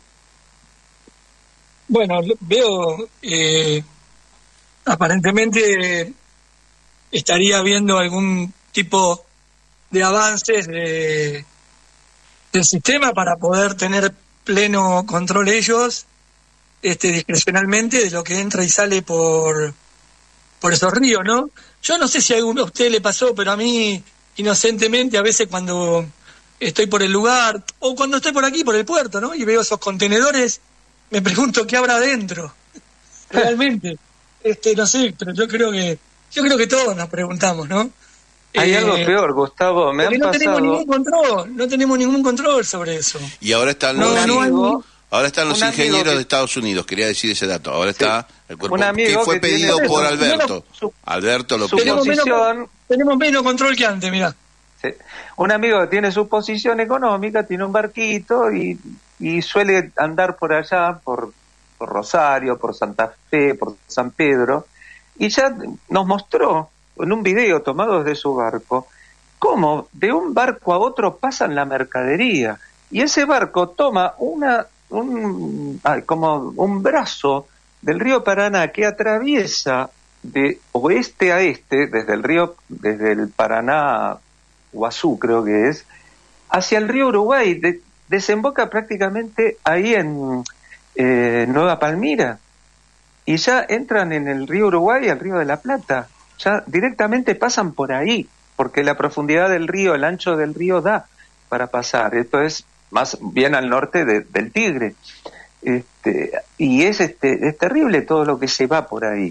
Bueno, veo, eh, aparentemente estaría habiendo algún tipo de avances de, del sistema para poder tener pleno control ellos, este, discrecionalmente, de lo que entra y sale por, por esos ríos, ¿no? Yo no sé si a alguno a usted le pasó, pero a mí, inocentemente, a veces cuando estoy por el lugar, o cuando estoy por aquí, por el puerto, ¿no? Y veo esos contenedores, me pregunto qué habrá adentro. Realmente. este, no sé, pero yo creo que, yo creo que todos nos preguntamos, ¿no? Hay eh, algo peor, Gustavo, me han no pasado... tenemos ningún control, no tenemos ningún control sobre eso. Y ahora están los, no, no amigos, ahora están los ingenieros que... de Estados Unidos, quería decir ese dato, ahora sí. está el cuerpo que fue que pedido tiene... por Alberto. Su... Alberto lo pidió. Tenemos menos, tenemos menos control que antes, mirá. Sí. Un amigo que tiene su posición económica, tiene un barquito y, y suele andar por allá, por, por Rosario, por Santa Fe, por San Pedro, y ya nos mostró en un video tomado desde su barco cómo de un barco a otro pasan la mercadería, y ese barco toma una un ay, como un brazo del río Paraná que atraviesa de oeste a este, desde el río, desde el Paraná Guazú creo que es, hacia el río Uruguay, de, desemboca prácticamente ahí en eh, Nueva Palmira, y ya entran en el río Uruguay, al río de la Plata, ya directamente pasan por ahí, porque la profundidad del río, el ancho del río da para pasar, esto es más bien al norte de, del Tigre. Este, y es, este, es terrible todo lo que se va por ahí,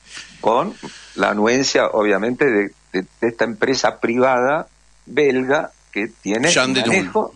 con la anuencia, obviamente, de, de, de esta empresa privada belga que tiene Jan de manejo,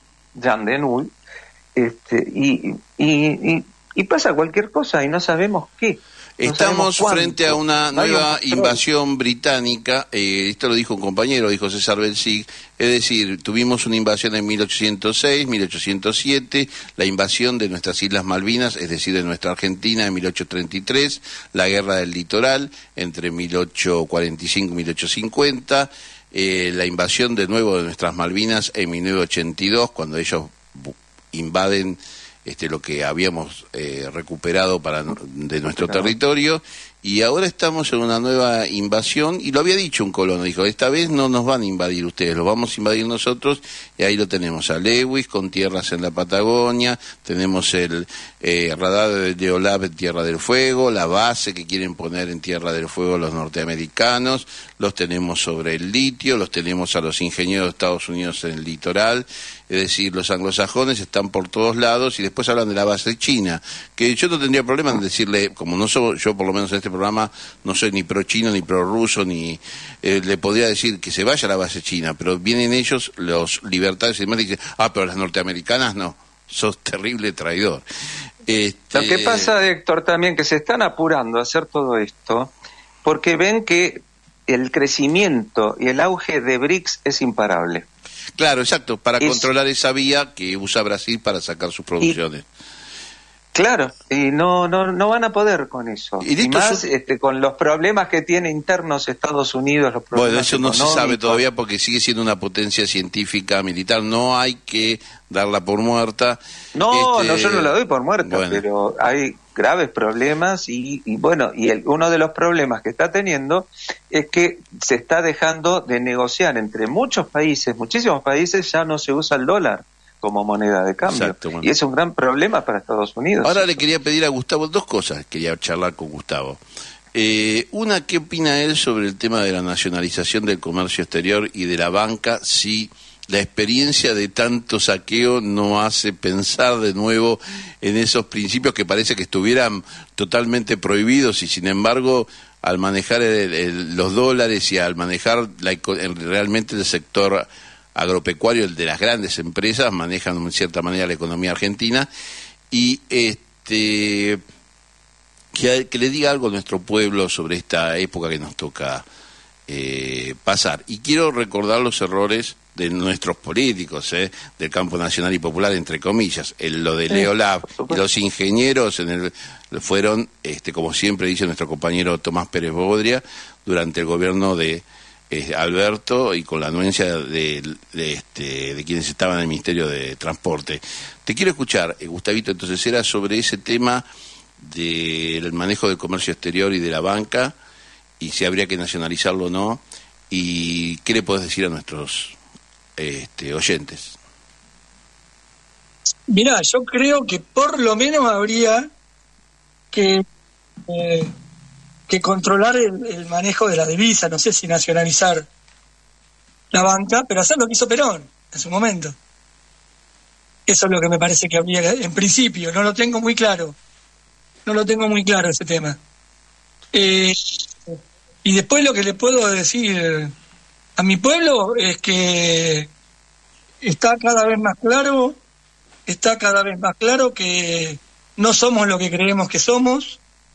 Jan de Null, este, y, y, y, y pasa cualquier cosa y no sabemos qué. No Estamos frente a una no nueva un invasión británica, eh, esto lo dijo un compañero, dijo César Belzig, es decir, tuvimos una invasión en mil ochocientos seis, mil ochocientos siete, la invasión de nuestras Islas Malvinas, es decir, de nuestra Argentina en mil ochocientos treinta y tres, la guerra del litoral entre mil ochocientos cuarenta y cinco y mil ochocientos cincuenta, eh, la invasión de nuevo de nuestras Malvinas en mil novecientos ochenta y dos, cuando ellos invaden Este, lo que habíamos eh, recuperado para de nuestro territorio, y ahora estamos en una nueva invasión, y lo había dicho un colono, dijo, esta vez no nos van a invadir ustedes, los vamos a invadir nosotros, y ahí lo tenemos a Lewis con tierras en la Patagonia, tenemos el eh, radar de Olaf en Tierra del Fuego, la base que quieren poner en Tierra del Fuego los norteamericanos, los tenemos sobre el litio, los tenemos a los ingenieros de Estados Unidos en el litoral, es decir, los anglosajones están por todos lados, y después hablan de la base china, que yo no tendría problema en decirle, como no soy, yo por lo menos en este programa no soy ni pro chino ni pro ruso, ni eh, le podría decir que se vaya a la base china, pero vienen ellos, los libertarios y demás, y dicen, ah, pero las norteamericanas no, sos terrible traidor. Este... Lo que pasa, Héctor, también que se están apurando a hacer todo esto porque ven que el crecimiento y el auge de BRICS es imparable. Claro, exacto, para es... controlar esa vía que usa Brasil para sacar sus producciones. Y... Claro, y no, no, no van a poder con eso. Y, y más son... este, con los problemas que tiene internos Estados Unidos. Los problemas bueno, eso no se sabe todavía porque sigue siendo una potencia científica, militar. No hay que darla por muerta. No, este... no, yo no la doy por muerta, bueno. Pero hay graves problemas y, y bueno, y el, uno de los problemas que está teniendo es que se está dejando de negociar entre muchos países, muchísimos países, ya no se usa el dólar como moneda de cambio. Exacto, bueno. Y es un gran problema para Estados Unidos. Ahora le quería pedir a Gustavo dos cosas, quería charlar con Gustavo. Eh, una, ¿qué opina él sobre el tema de la nacionalización del comercio exterior y de la banca, si la experiencia de tanto saqueo no hace pensar de nuevo en esos principios que parece que estuvieran totalmente prohibidos y sin embargo al manejar el, el, los dólares y al manejar la, realmente el sector agropecuario, el de las grandes empresas, manejan en cierta manera la economía argentina, y este que, que le diga algo a nuestro pueblo sobre esta época que nos toca eh, pasar. Y quiero recordar los errores de nuestros políticos, eh, del campo nacional y popular, entre comillas. El, lo de Leo Lab y los ingenieros en el, fueron, este, como siempre dice nuestro compañero Tomás Pérez Bodria, durante el gobierno de Eh, Alberto y con la anuencia de, de, este, de quienes estaban en el Ministerio de Transporte. Te quiero escuchar, eh, Gustavito, entonces era sobre ese tema del manejo del comercio exterior y de la banca, y si habría que nacionalizarlo o no, y qué le podés decir a nuestros este, oyentes. Mirá, yo creo que por lo menos habría que... Eh, que controlar el, el manejo de la divisa, no sé si nacionalizar la banca, pero hacer lo que hizo Perón en su momento. Eso es lo que me parece que habría, en principio, no lo tengo muy claro, no lo tengo muy claro ese tema. Eh, y después lo que le puedo decir a mi pueblo es que está cada vez más claro, está cada vez más claro que no somos lo que creemos que somos.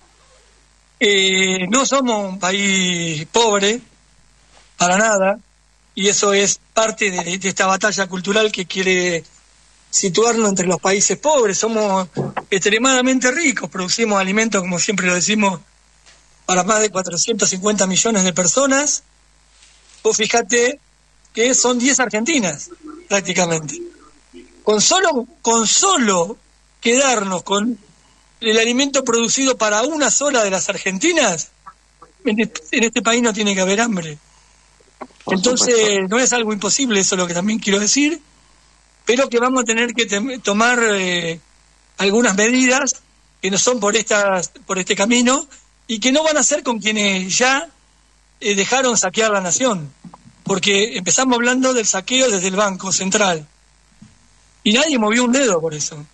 Eh, no somos un país pobre, para nada, y eso es parte de, de esta batalla cultural que quiere situarnos entre los países pobres. Somos extremadamente ricos, producimos alimentos, como siempre lo decimos, para más de cuatrocientos cincuenta millones de personas. Vos fíjate que son diez Argentinas, prácticamente. Con solo, con solo quedarnos con el alimento producido para una sola de las Argentinas, en este, en este país no tiene que haber hambre. Entonces, no es algo imposible, eso es lo que también quiero decir, pero que vamos a tener que te- tomar eh, algunas medidas que no son por estas, por este camino, y que no van a ser con quienes ya eh, dejaron saquear la nación, porque empezamos hablando del saqueo desde el Banco Central, y nadie movió un dedo por eso.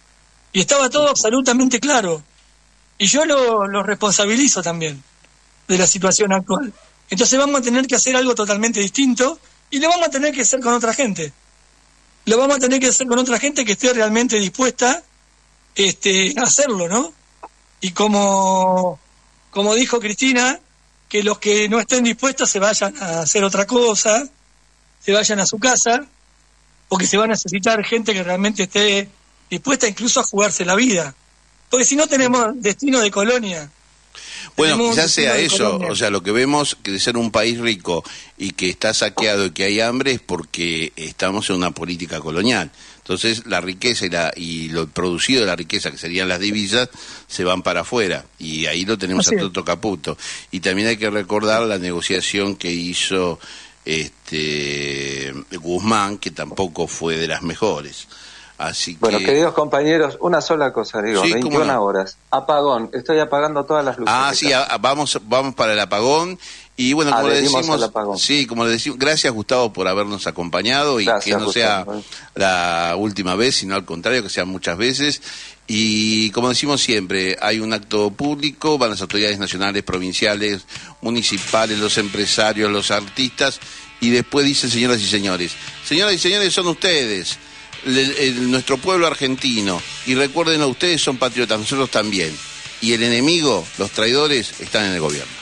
Y estaba todo absolutamente claro. Y yo lo, lo responsabilizo también de la situación actual. Entonces vamos a tener que hacer algo totalmente distinto y lo vamos a tener que hacer con otra gente. Lo vamos a tener que hacer con otra gente que esté realmente dispuesta este, a hacerlo, ¿no? Y como, como dijo Cristina, que los que no estén dispuestos se vayan a hacer otra cosa, se vayan a su casa, porque se va a necesitar gente que realmente esté dispuesta incluso a jugarse la vida. Porque si no tenemos destino de colonia. Bueno, quizás sea eso, o sea, lo que vemos que de ser un país rico y que está saqueado y que hay hambre es porque estamos en una política colonial. Entonces la riqueza y, la, y lo producido de la riqueza, que serían las divisas, se van para afuera y ahí lo tenemos a Toto Caputo. Y también hay que recordar la negociación que hizo este Guzmán, que tampoco fue de las mejores. Así bueno, que... queridos compañeros, una sola cosa, digo, sí, veintiuna no. horas, apagón, estoy apagando todas las luces. Ah, sí, a, a, vamos vamos para el apagón. Y bueno, como le decimos, sí, como le decimos, gracias Gustavo por habernos acompañado y gracias, que no Gustavo. sea la última vez, sino al contrario, que sean muchas veces. Y como decimos siempre, hay un acto público, van las autoridades nacionales, provinciales, municipales, los empresarios, los artistas, y después dicen señoras y señores, señoras y señores son ustedes, el, el, nuestro pueblo argentino, y recuerden, ustedes son patriotas, nosotros también, y el enemigo, los traidores, están en el gobierno.